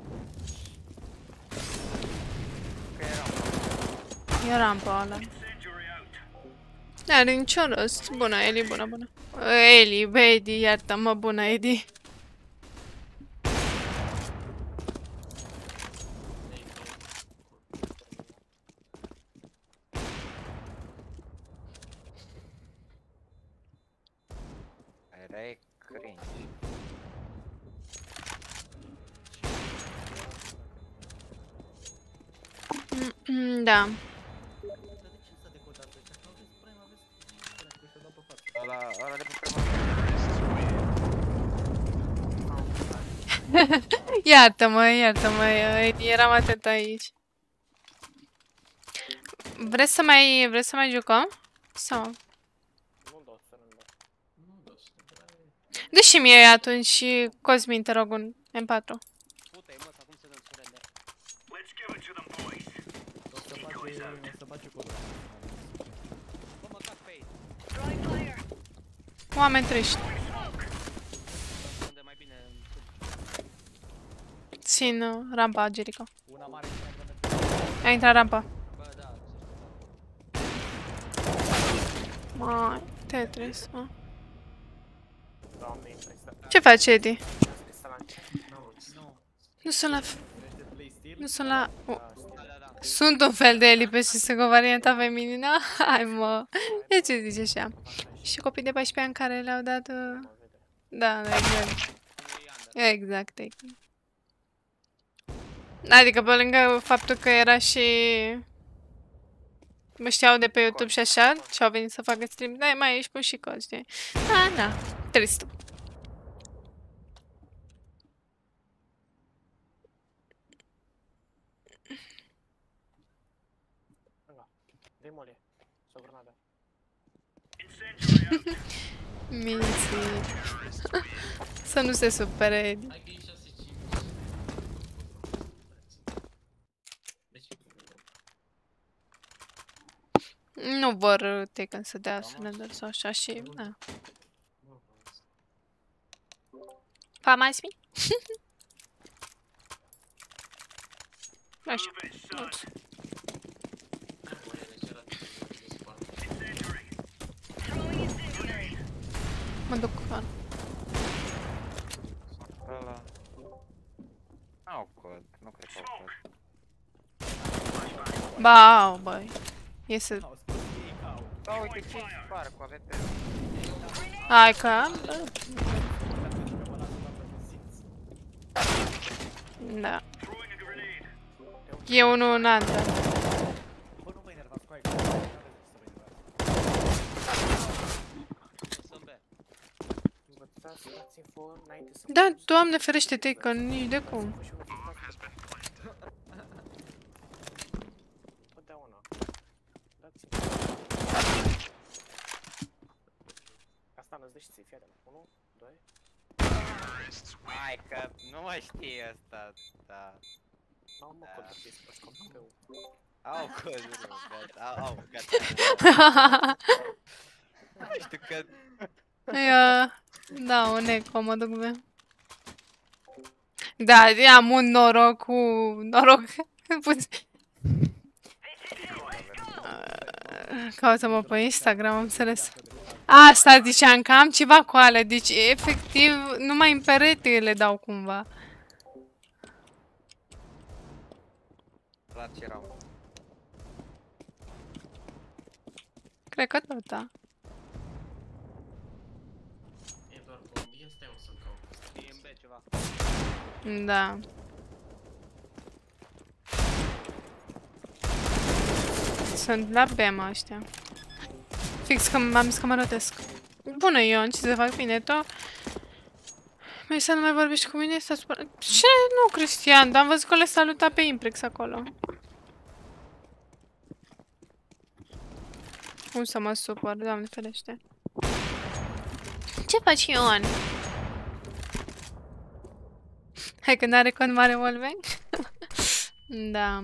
Că eram. E rampă ăla. Nu are niciun rost. Bună, Eli, bună, bună. Eli, bă, Edi, iartă-mă, bună, Edi. Era cringe. Mm, da. Ăla, ăla de pe prima. Iartă-mă, iartă-mă, Edi, eram atent aici. Vreți să mai, vreți să mai jucăm? Sau? Nu dau să nu dau. Nu, da, să te dragi. Dă și mie atunci și Cosmin, te rog, un M patru. Pută-i, mă, că acum se dă surrender. O să face, o să face codul. Bă, mă cac pe ei. Oameni triști. Unde mai bine în sub. Țin uh, rampa, Jericho. Una mare și una grămadă. A intrat rampa. Bă, da, Mai, Tetris, mă. Doamne, impresia. Ce faci, Edi? Scris la Nu, Nu sunt la... Primește play still. Nu sunt la... da, da, știi. da, da. Sunt un fel de Elipe și sunt o variantă feminină? Hai, mă. De ce zici așa? Și copii de paisprezece ani care le-au dat... Uh... Mă vede. Da, da, exact. Nu e under. Exact, exact. Adică pe lângă faptul că era și... Mă știau de pe YouTube și așa și au venit să facă stream. Da, mai ești pun și cozi, știi? Ah, da. Trist. Demole. Sau granada. Minții. Să nu se supere, Edi. hai că e șase cinci. Deci, Nu vor Tekken să dea surrender sau așa și... Da. nu, Famați mi? Așa. Mulți. Mă duc fan. Ăla. Au cod, nu cred că au cod. Bau, băi. Iese... Au spus ei că au. Da, uite ce spar cu A V P. Hai că am, da. Da. E unul în altă. Bă, nu vă enervați cu aia, că nu aveți să vă enervați. Sunt B. Învățați să dați info înainte să... Da, Doamne ferește Tekken, nici de cum. Totdeauna. Dați info. Asta nu-ți dă și ți-i, fii atent. unu, doi... Hai că nu mai știi asta, da. N-au mă cod de pe scopul. Au codul, gata, au, au, gata. Nu știu că... Ia, da, un eco, mă duc pe. Da, am un noroc cu... noroc... puțin. Caută-mă pe Instagram, am înțeles. Asta ziceam, că am ceva cu alea, deci efectiv numai în perete le dau cumva. Lat și erau. Cred că tot, da. e doar Columbia, stai o să caut. E în B ceva. Da. Sunt la B, mă, ăștia. Fix că m-am zis că mă rotesc. Bună, Ion, ce să fac bine, tu? Mai să nu mai vorbești cu mine? Să spun... Ce? Nu, Cristian, dar am văzut că le saluta pe Imprex acolo. Cum să mă supăr, Doamne ferește. Ce faci, Ion? Hai că n-are cont mare wallbang? Da.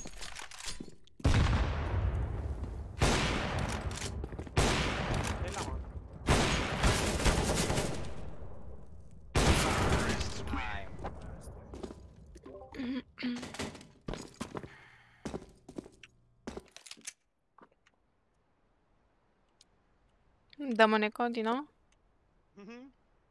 De la mă. Hai, Dăm-o neco din nou? Mhm.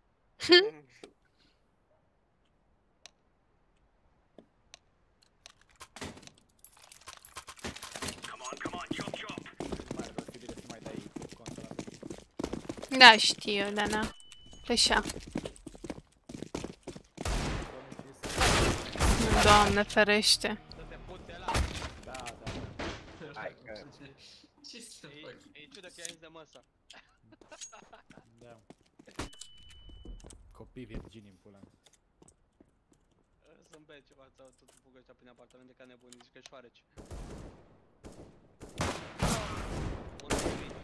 Mare, ar fi bine să mai dai contra. Da, știu, dar na. Așa. Doamne ferește. Să te puți ăla. Da, da, da. Hai că... Ce să E, fac? e ciudă că ai de măsă. Da. Copii virgini în pula mea. Să-mi bei ceva sau tot fugă ăștia prin apartamente ca nebuni, zici că șoareci. Unul pe mine.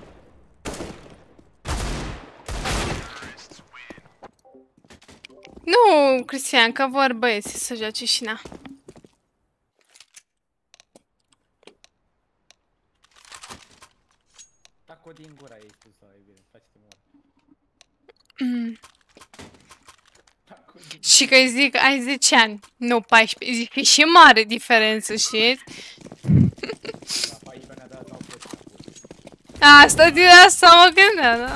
Nu, Cristian, că vor băieții să joace și na. Tac-o din gura ei spus sau e bine, face-te mor. Mm. Tac-o din Și că îi zic, ai zece ani, nu paisprezece, zic că e și mare diferență, știți? la paisprezece ne-a dat la o pula. Asta din asta mă gândeam, da?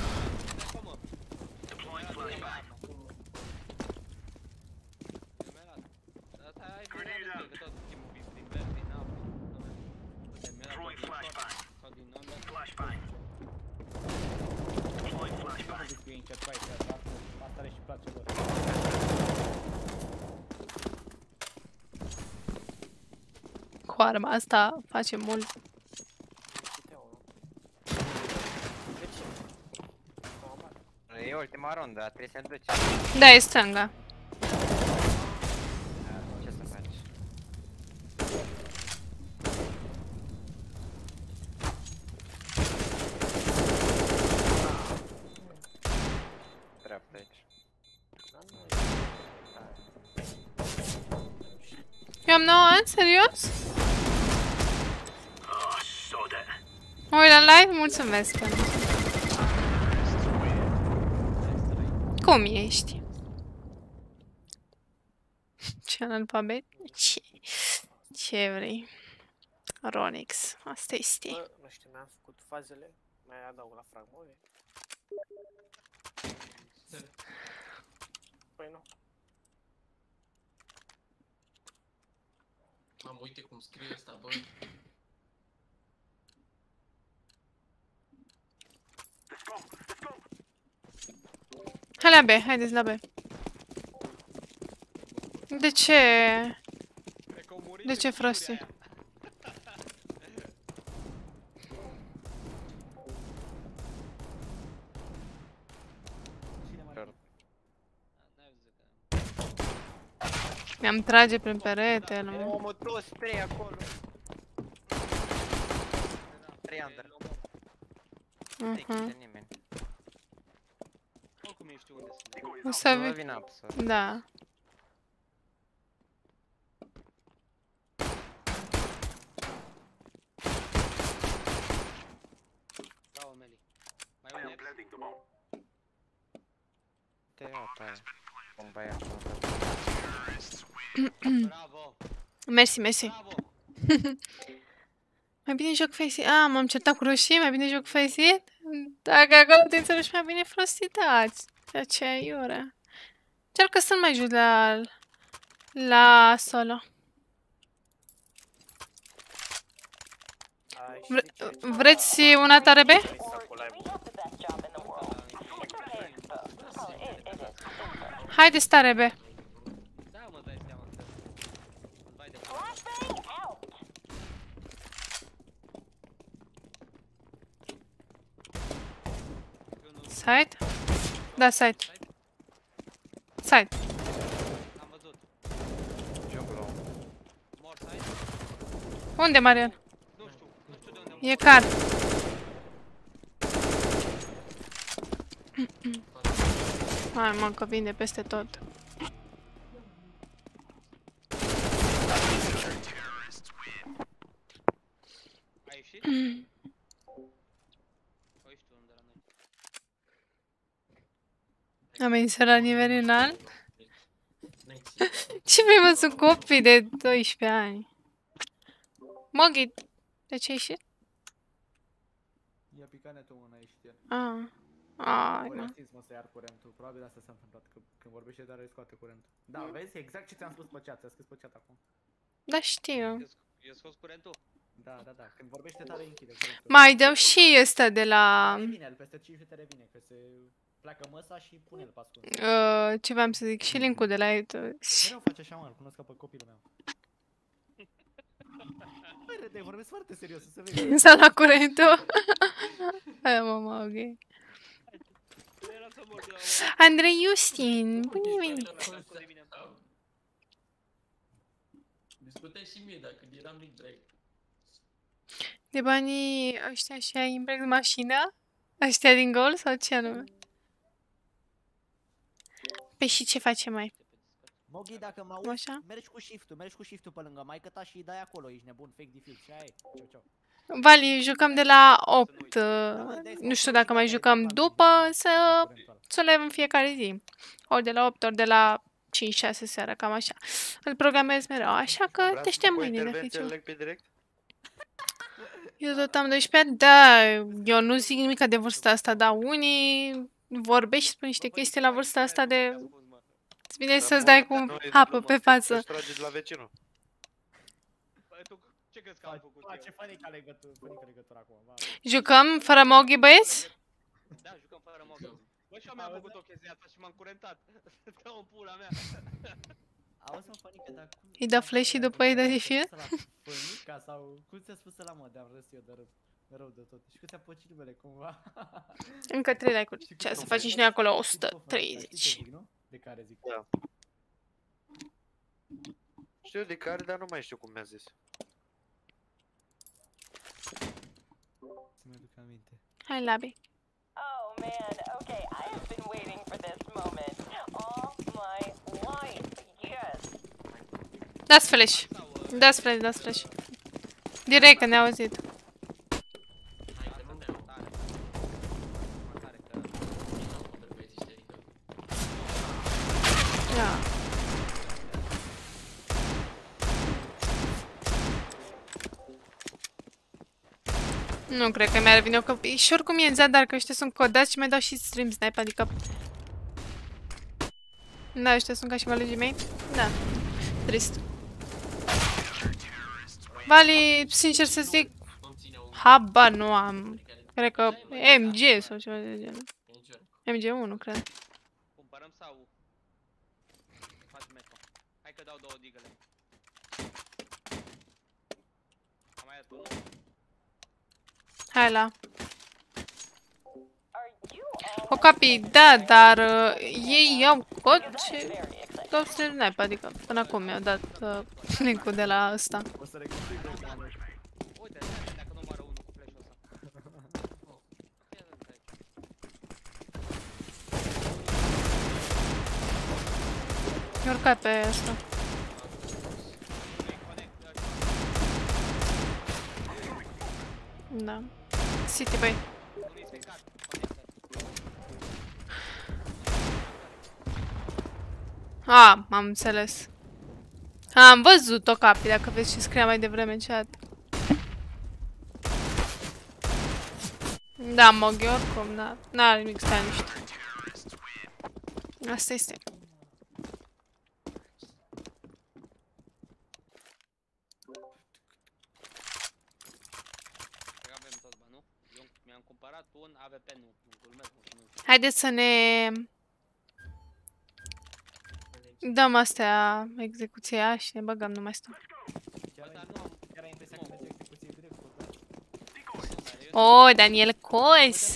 Asta le și place lor. Cu arma asta face mult. E ultima rundă, trebuie să duci. Da, e stânga. Ce să faci? Dreapta aici. Eu am nouă ani, serios? Mă uit la live? Mulțumesc. Cum ești? Ce analfabet? Ce? Ce vrei? Ronix, asta este. Bă, nu știu, mi-am făcut fazele, mai adaug la fragmole. Păi nu. Mamă, uite cum scrie asta, bă. Hai la B, haideți la B. De ce? De ce, Frosty? Mi-am trage prin perete, nu? Omul toți trei acolo. Trei under. Nu te Mhm. nimeni. Oricum ești unde sunt. O să Nu vă vi... vin apsă. Da. Bravo, Meli. Mai un Epsi? Te iau pe aia. Bomba aia. Bravo! Mersi, mersi. Bravo! Mai bine joc face it. Ah, m-am certat cu roșii, mai bine joc face it? Dacă acolo te înțelegi mai bine frostitați. De aceea iurea. Încearcă să nu mai joci la... la solo. Ai, Vre știi ce? vreți una tare B? Vrei să cu live-ul? Haideți tare B. Da, mă, dai seama că... Vai de Side? Da, side. Side. Am văzut. Jungle. More side? Unde, Marian? Nu știu, nu știu de unde. E card. Hai, mă, că vin de peste tot. Ai ieșit? Păi știu unde la noi. Amenințări la nivel înalt? Ce vrei, mă, sunt copii de doisprezece ani. Moghi, de ce ai ieșit? I-a picat netul mâna ieșit el. Ah. Ah, Ori nu. a stins, mă, să iar curentul. Probabil asta s-a întâmplat, că când vorbește tare îi scoate curentul. Da, vezi? Exact ce ți-am spus pe chat, ți-a scris pe chat acum. Da, știu. E scos curentul? Da, da, da, când vorbește tare îi închide curentul. Mai dăm și ăsta de la... Revine el, peste cinci minute revine, că se pleacă măsa și pune el pe ascuns. Uh, ce v-am să zic, și link-ul de la YouTube. Mereu face așa, mă, îl cunosc ca pe copilul meu. Băi, râde, vorbesc foarte serios, să se vede. S-a luat curentul. Hai, mama, ok. Era să mor de la Andrei Justin, bine venit. Discutai și mie dacă eram mic drag. De banii ăștia și ai îmbrăc mașina? Ăștia din gol sau ce anume? Păi și ce facem mai? Mogi, dacă mă Așa? auzi, mergi cu shift-ul, mergi cu shift-ul pe lângă maică ta și îi dai acolo, ești nebun, fake defuse, și aia e. Ciao, ciao. Vali, jucăm de la opt. uh, Nu știu dacă mai jucăm după, să să le în fiecare zi. Ori de la opt, ori de la cinci șase seara, cam așa. Îl programez mereu, așa că te știm mâine dacă e ceva. leg pe direct? Eu tot am doisprezece ani, da, eu nu zic nimic de vârsta asta, dar unii vorbești și spun niște chestii la vârsta asta de... Îți vine să-ți dai cu apă pe față. Îți trage de la vecinul. Băi, tu ce crezi că am făcut eu? Face fanica legătură, fanica legătură acum, va. Jucăm fără Mogi, băieți? Da, jucăm fără mogă. Bă, și eu mi-am făcut o chestie asta și m-am curentat. Dă o pula mea. Auzi, mă, Fănică, dar cum... Îi dă flash și după îi dă de fie? Fănica sau... Cum ți-a spus ăla, mă, de-am râs eu de rău, de rău de tot. Și cât ți-a păcit numele, cumva? Încă trei like-uri. Ce să facem și noi acolo? o sută Știi treizeci. ce zic, nu? De care zic. Da. Știu de care, dar nu mai știu cum mi-a zis. Să-mi aduc aminte. Hai, Labi. Oh man, okay, I have been waiting for this moment all my life. Yes. Dați flash. Dați flash, dați flash. Direct, că ne-a auzit. Hai că nu ne-au. Tare că... Nu au poder băieții ăștia, adică. Da. Nu cred că mi-ar vine o copie. Și oricum e în zadar că ăștia sunt codați și mai dau și stream snipe, adică... Da, ăștia sunt ca și colegii mei. Da. Trist. Vali, sincer să zic, Nu ține un... habar nu am. Cred că M G sau ceva de genul. Niciun. M G unu, cred. Cumpărăm sau... Facem eco. Hai că dau două digăle. Am mai dat unul. Hai la. Are you all O copii, da, dar uh, ei iau cod și very excited? dau stream snipe, adică până acum mi-au dat uh, link-ul de la ăsta. O să regăsim de acum. Uite, stai, dacă nu moară unul cu flash-ul ăsta. Fii atent aici. E urcat pe ăsta. Unui connect, ăsta. Da. City, băi. Unui stricat. Connector. A, am înțeles. Am văzut-o, capi, dacă vezi ce scria mai devreme în chat. Da, Mogi, oricum, da. N-are nimic, stai niște. Asta este. Cred că avem toți bani, nu? Eu mi-am cumpărat un A V P, nu. Un culmez, nu știu. Haideți să ne... Dăm astea execuția și ne băgăm, nu mai stăm. Chiar ai, chiar ai impresia că merge execuție direct, bă, da? Oh, Daniel Coes!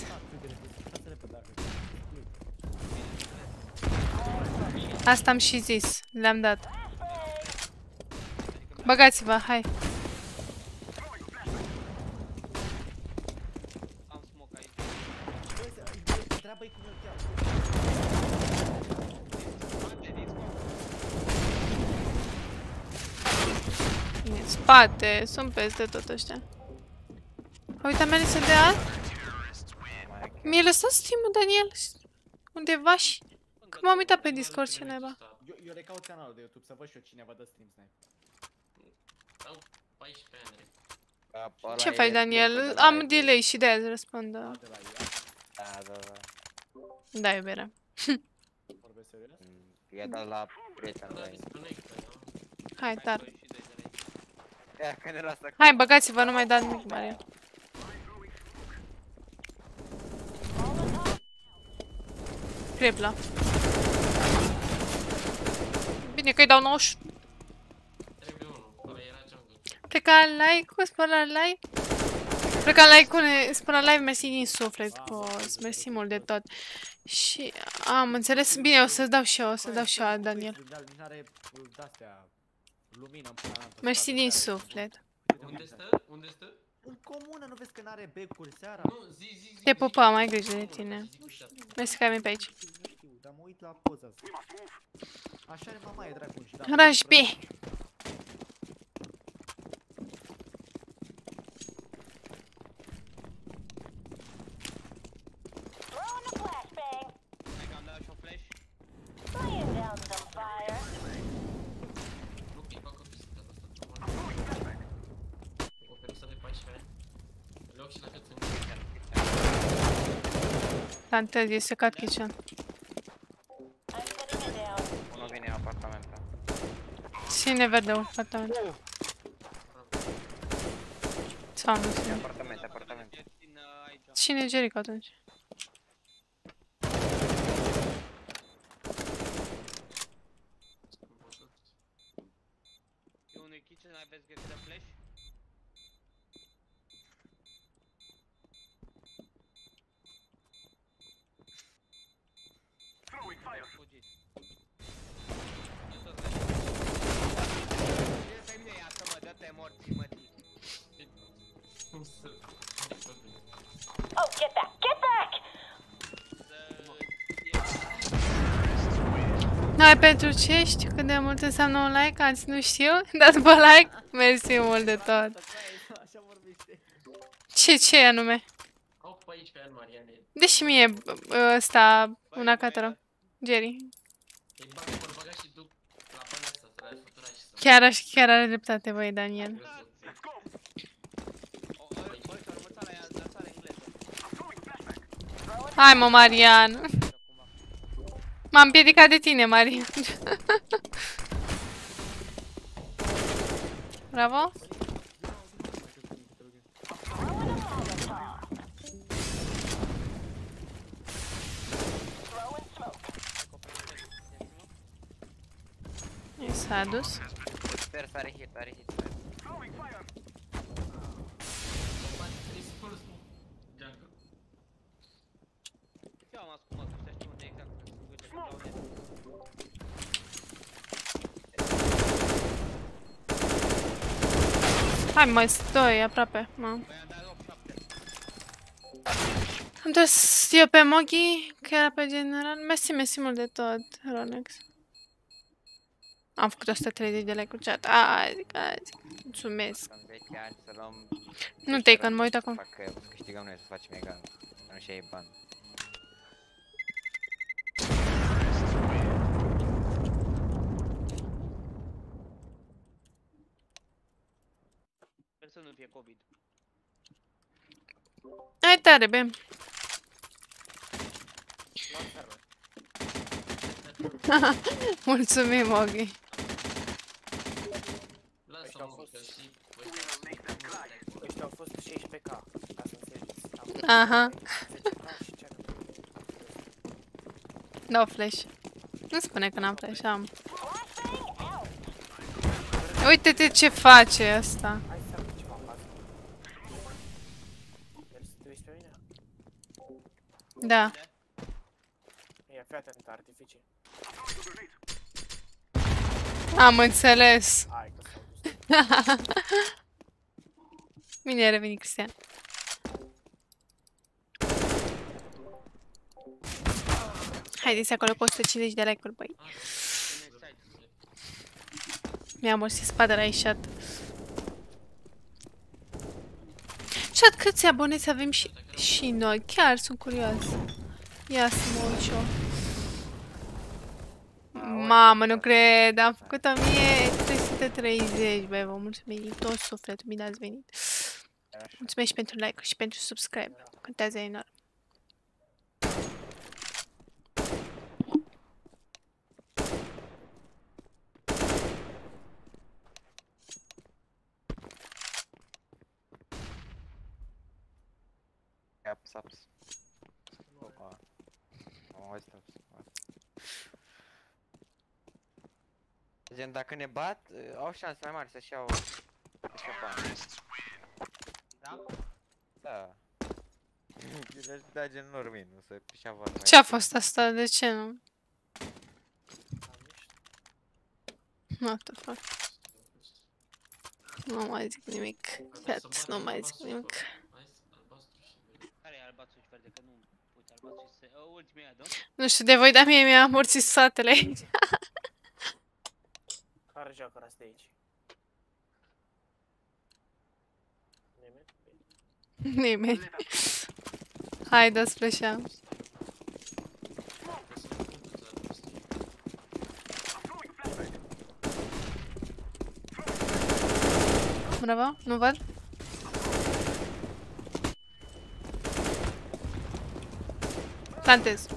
Asta am și zis, le-am dat. Băgați-vă, hai. Am smoke aici. Treaba-i cum îl cheamă. Spate, din smoke. În spate, sunt peste tot ăștia. Uite, mele se dea. Mi-ai lăsat stream-ul, Daniel? Undeva și... Că m-am uitat pe Discord ce naiba. Eu, eu le caut canalul de YouTube să văd și eu cine vă dă stream snipe. Au paisprezece ani. Ce faci, Daniel? Am delay și de-aia îți răspund. Da, De la ea, Da, da, da. da iubire. vorbesc serios? I-a dat la prietenul Da, meu. disconnect, da? Hai, tar. Ia, că ne lasă. Hai, băgați-vă, nu mai dați nimic, Maria. Tripla. Bine că-i dau nouăzeci. Trebuie unul, ăla era jungle. Pleca like-ul, spăla like. Pleca like-ul, spăla live, mersi din suflet, cos, mersi mult de tot. Și am înțeles, bine, o să-ți dau și eu, o să dau și eu, Daniel. Nici n-are de-astea lumină în pula mea pe Mersi stradă, din care- suflet. Unde stă? Unde stă? În comună, nu vezi că n-are becuri seara? Nu, zi, zi, zi. Te pupăm, ai grijă de tine. Nu știu, Mersi că ai venit pe aici. nu știu, dar mă uit la poza asta. Așa are mama, e dracu și da. Rush B. Throwing a flashbang. Hai că am dat și un flash. Laying down some fire. Nu, că-i fac o pisică asta. O perusă de paisprezece ani. În loc și la cât sunt. Plantez, este cat kitchen. I'm setting it down. Unul vine în apartament. Cine vede un apartament? Sau nu știu. Apartament, apartament. Țin uh, aici. Cine e Jericho atunci? E unui kitchen, aveți găsit de flash? Ai fugit. Nu să vezi. Ce pe mine ia să mă dă-te morții, mătii. Cum să... Oh, get back! Get back! Hai, pentru ce știu cât de mult înseamnă un like, alții nu știu. Dați pe like. Mersi mult de tot. Așa vorbește. Ce, ce anume? Au pe aici pe an, Mariane. Dă și mie b- ăsta, una cateră. Jerry. Îi bagă pe bagaș și duc la banii asta, să le fătura și să... Chiar, aș, chiar are dreptate, băi, Daniel. Băi, și următoarea e adversară engleză. Hai, mă, Marian. M-am împiedicat de tine, Marian. Bravo. Throwing smoke. I s-a dus. Sper să are hit, are hit. Jungle. Ce am ascumat, ăștia știu unde exact când se duce, când unde. Hai, mai stoi aproape. Mă. Băi, am dat opt șapte. Am dus eu pe Mogi, că era pe general. Mersi, mersi mult de tot, Ronex. Am făcut o sută treizeci de like-uri chat. Azi, azi. Mulțumesc. Sunt zece ani să luăm... Nu te că mă uit acum. Fac că câștigăm noi să facem egal. Să nu și ai bani. Sper să nu fie COVID. Hai tare, bem. Mulțumim, Mogi. Lasă-mă, că și... Ăștia au fost șaisprezece K, ca să înțelegeți. Aha. zece K și ce Dau flash. Nu spune că n-am flash, am. Uite-te ce face ăsta. Hai să fac ceva în față. El să te uiți pe mine? Da. Ia, fii atent, artificii. Am înțeles. Hai că s-au dus. Bine ai revenit, Cristian. Haideți acolo cu o sută cincizeci de like-uri, băi. Mi-am morsit spada la eșat. Chat, câți aboneți avem și, și noi? Chiar sunt curios. Ia să mă uit și eu. Mamă, nu cred. Am făcut o mie trei sute treizeci, băi, vă mulțumim din tot sufletul. Bine ați venit. Mulțumesc și pentru like și pentru subscribe. Contează enorm. Caps, ups. Opa. Am mai stat. Gen, dacă ne bat, au șanse mai mari să-și iau... să-și iau bani. Da? Da. Le-aș da gen Normin, nu să-și ia bani. Ce a fost asta? De ce nu? What the fuck? Nu mai zic nimic. Chat, nu mai zic nimic. Care e albastru și verde? Că nu... Uite, albastru și se... Ultimii aia, da? Nu știu, de voi, dar mie mi-a amorțit satele aici. Care joacă ăsta de aici? Nimeni? Nimeni. Hai, dă-ți flash-a. Bravo, nu văd. Plantez.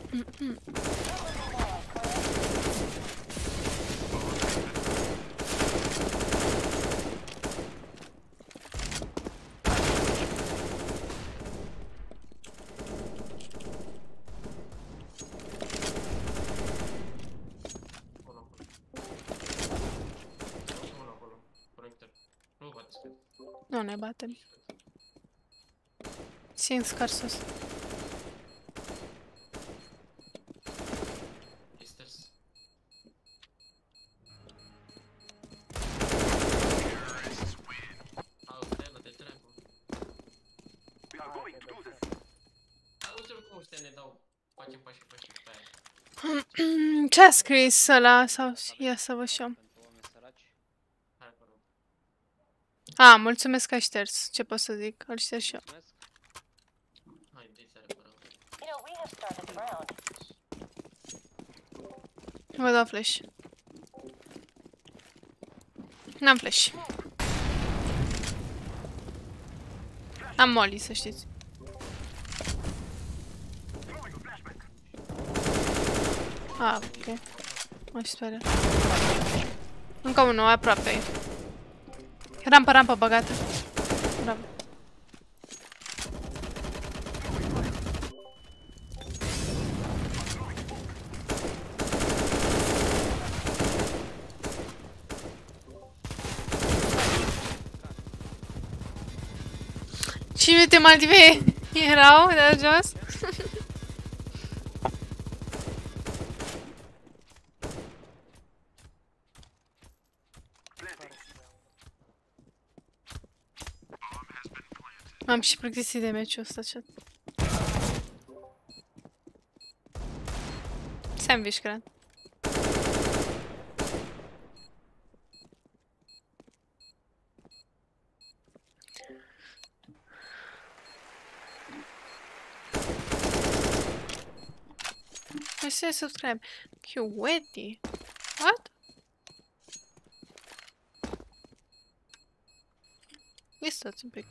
Nu ne batem. Țin scar sus. Ce a scris ăla? Sau ia să văd și eu. A, mulțumesc că ai șters. Ce pot să zic? Îl șters și eu. Vă dau flash. N-am flash. Am molly, să știți. Ah, ok. Mă sperie. Încă unul, aproape. Rampă, rampă băgată. Bravo. cinci minute Maldive erau de jos. M-am și plictisit de meciul ăsta, chat. Sandwich, cred. I say subscribe. Chiueti. What? Ia stați un pic.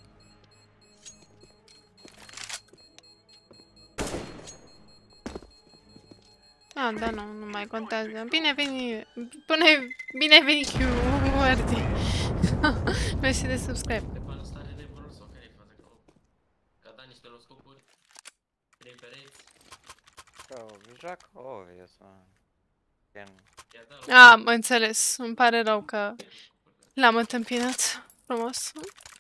Ah, da, nu, nu mai contează. Bine veni, pune, bine veni Chiueti. Mersi de subscribe. De panul stare de vrul sau care-i faza? Că a dat niște loscopuri, trei pereți. Joacă obvious, man. Ah, mă înțeles. Îmi pare rău că l-am întâmpinat. Frumos.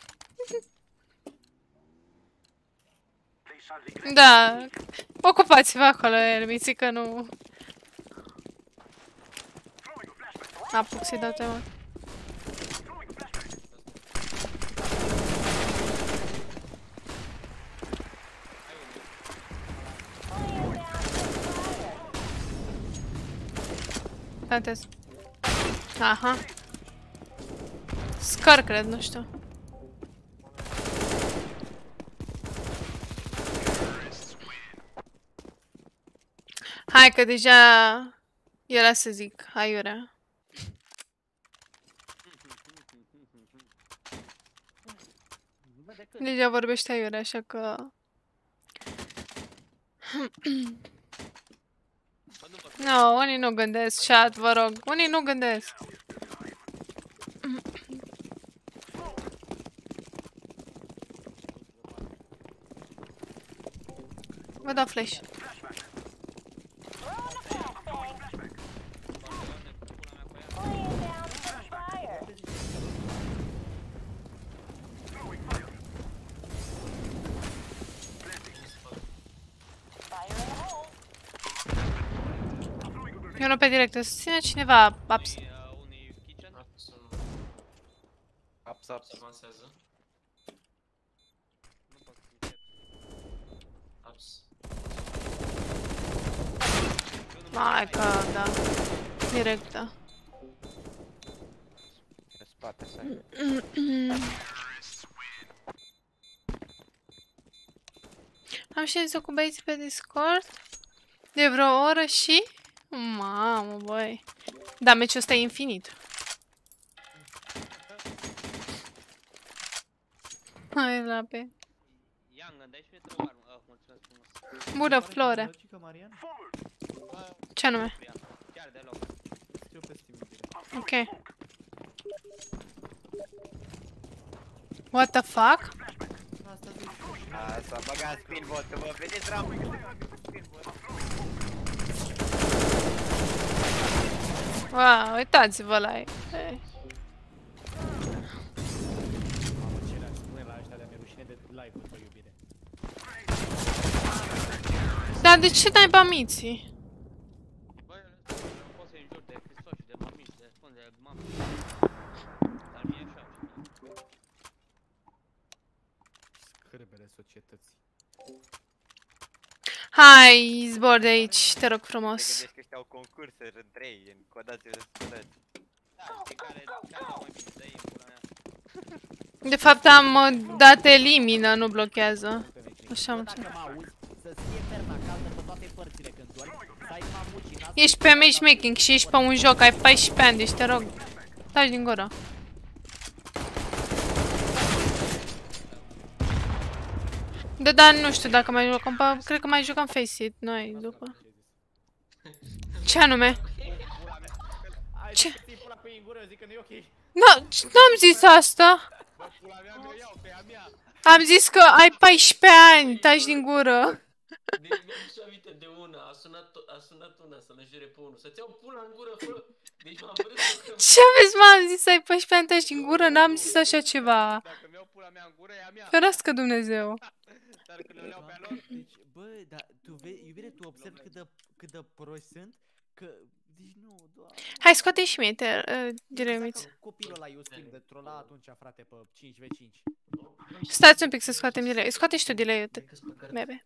Da, ocupați-vă acolo, ermiții, că nu... Apuc să-i dau tema. Plantez. Aha. Scar, cred, nu știu. Hai că deja era să zic, aiurea. Deja vorbește aiurea, așa că... Nu, no, unii nu gândesc, chat, vă rog. Unii nu gândesc. Vă dau flash. Eu nu pe direct, o să ține cineva ups. Unii kitchen. Ups, ups. Se avansează. Nu pot să încep. Ups. Mai că, da. Direct, da. Pe spate, stai. Am ședință cu băieții pe Discord de vreo oră și... Mamă, băi. Da, meciul ăsta e infinit. Hai, lape. Young, dai și mie trei armă. Ah, mulțumesc frumos. Bună, Flore. Logică, Marian? Ce anume? Chiar deloc. Scriu pe Steam direct. Ok. What the fuck? Asta zic. A, s-a băgat spin bot-ul, mă, vedeți ramă că se bagă spin bot. Wow, uitați-vă la ei. Mamă, ce le-aș spune la ăștia de mi-e rușine de live-uri pe iubire. Dar de ce n-ai miții? Băi, nu pot să-i înjur de Hristos și de mamici, de spun de mami. Dar mie așa, știi? Scârbele societății. Hai, zbor de aici, te rog Te frumos. gândești că ăștia au concursuri între ei, în codați de scodați. Da, știi care, care dau mai bine, dă-i în pula mea. De fapt am uh, dat elimină, nu blochează. Așa am Dacă mă auzi, să-ți fie perna caldă pe toate părțile când dormi, să ai mamucii, n-ați Ești pe matchmaking și ești pe un joc, ai paisprezece ani, deci te rog, taci din gură. Da, dar nu știu dacă mai jucăm, pe, cred că mai jucăm Face-It noi după. Ce anume? Ce? ții pula cu ei în gură, eu zic că nu e ok. N-am zis asta. Bă, pula mea, mi-o iau pe a mea. Am zis că ai paisprezece ani, taci din gură. Deci mi-am aminte de una, a sunat, a sunat una să-l jure pe unul. Să-ți iau pula în gură, fă! Deci m-am vrut să... Ce aveți, mă? Am zis să ai paisprezece ani, taci din gură? N-am zis așa ceva. Dacă mi-au pula mea în gură, e a mea. Ferească Dumnezeu. Dar când le iau pe a lor, Deci, bă, dar tu vezi, iubire, tu observi cât de, cât de proști sunt? Că, deci nu, doar... Hai, scoate și mie, te, uh, diremiț. Copilul ăla eu schimb de trola atunci, frate, pe cinci v cinci. Stați un pic să scoatem delay. Scoate și tu delay-ul, bebe.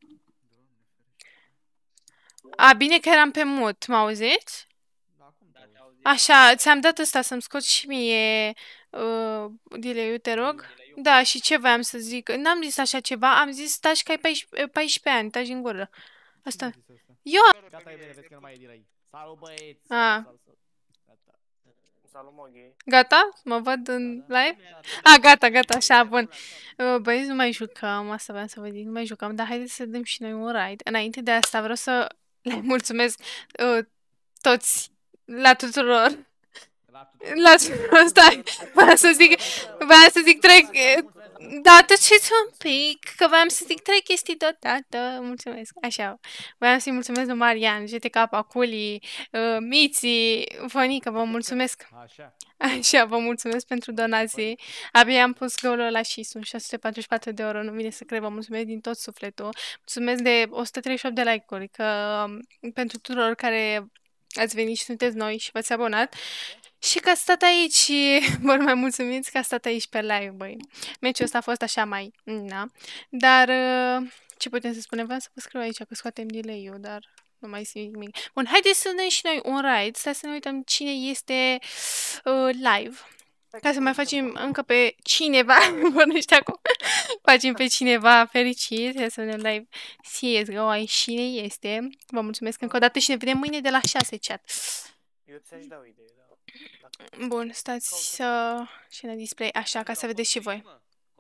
A, bine că eram pe mut, mă auziți? Așa, ți-am dat ăsta să-mi scoți și mie uh, delay-ul, te rog. Da, și ce voiam să zic? N-am zis așa ceva, am zis taci că ai paisprezece ani, taci din gură. Asta. Eu am... Gata, iubire, vezi că nu mai e delay. Salut, băieți! Ah. Salut, salut. Gata. Salut, Moghi. Gata? Mă văd în live? A, gata, gata, așa, bun. Uh, Băieți, nu mai jucăm, asta vreau să vă zic, nu mai jucăm, dar haideți să dăm și noi un raid. Înainte de asta vreau să le mulțumesc uh, toți, la tuturor. La tuturor, stai, vreau să zic, vreau să zic trei... Da, tăceți un pic, că vreau să zic trei chestii deodată. Mulțumesc, așa. Vreau să-i mulțumesc lui Marian, G T K, Aculi, uh, Miții, Fănică, vă mulțumesc. Așa. Așa, vă mulțumesc pentru donații. Abia am pus goalul ăla și sunt șase sute patruzeci și patru de euro, nu vine să cred, vă mulțumesc din tot sufletul. Mulțumesc de o sută treizeci și opt de like-uri, că um, pentru tuturor care ați venit și sunteți noi și v-ați abonat. Și că ați stat aici și vă mai mulțumiți că ați stat aici pe live, băi. Meciul ăsta a fost așa mai... Na. Dar uh, ce putem să spunem? Vreau să vă scriu aici că scoatem delay-ul, dar nu mai simt nimic. Bun, haideți să dăm și noi un raid, stai să ne uităm cine este uh, live. Ca să mai facem încă pe cineva, vorbește acum, facem pe cineva fericit, să vedem live C S G O aici cine este. Vă mulțumesc încă o dată și ne vedem mâine de la șase, chat. Eu ți-aș dau idee, da. Bun, stați să... și la display, așa, ca să vedeți și voi.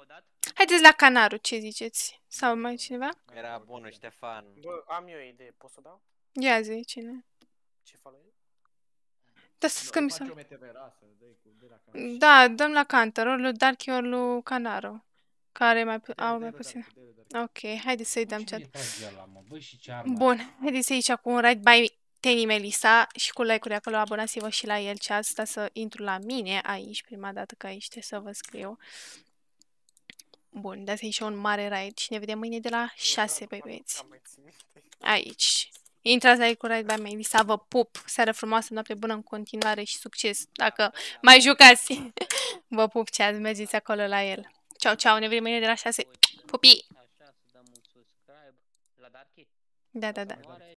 dat? Haideți la Canaru, ce ziceți? Sau mai cineva? Era bunul Ștefan. Bă, am eu o idee, pot să o dau? Ia zi, cine? Ce follow? Da, să scâmbi Faci să... o meteverasă, dă-i cu, dă-i la canal. Da, dăm la Cantor, ori lui Darky, ori lui Canaru. Care mai pu- Dă-i, au dă-i mai lui puțin. Darky, dă-i lui Darky. Ok, haideți să-i dăm Cine chat. e tag ăla, mă? Băi, și ce armă. Bun, haideți aici cu un right by Teni Melissa și cu like-uri acolo, abonați-vă și la el chat, sta să intru la mine aici, prima dată că aici trebuie să vă scriu. Bun, dați aici un mare raid și ne vedem mâine de la șase, băi băieți. Am mai țin minte. Aici. Intrați la cu right by Melissa, vă pup, seară frumoasă, noapte bună în continuare și succes, dacă mai jucați. Vă pup chat, mergeți acolo la el. Ceau, ceau, ne vedem mâine de la șase. Pupii! Așa, să dăm un subscribe la Darky. Da, da, da.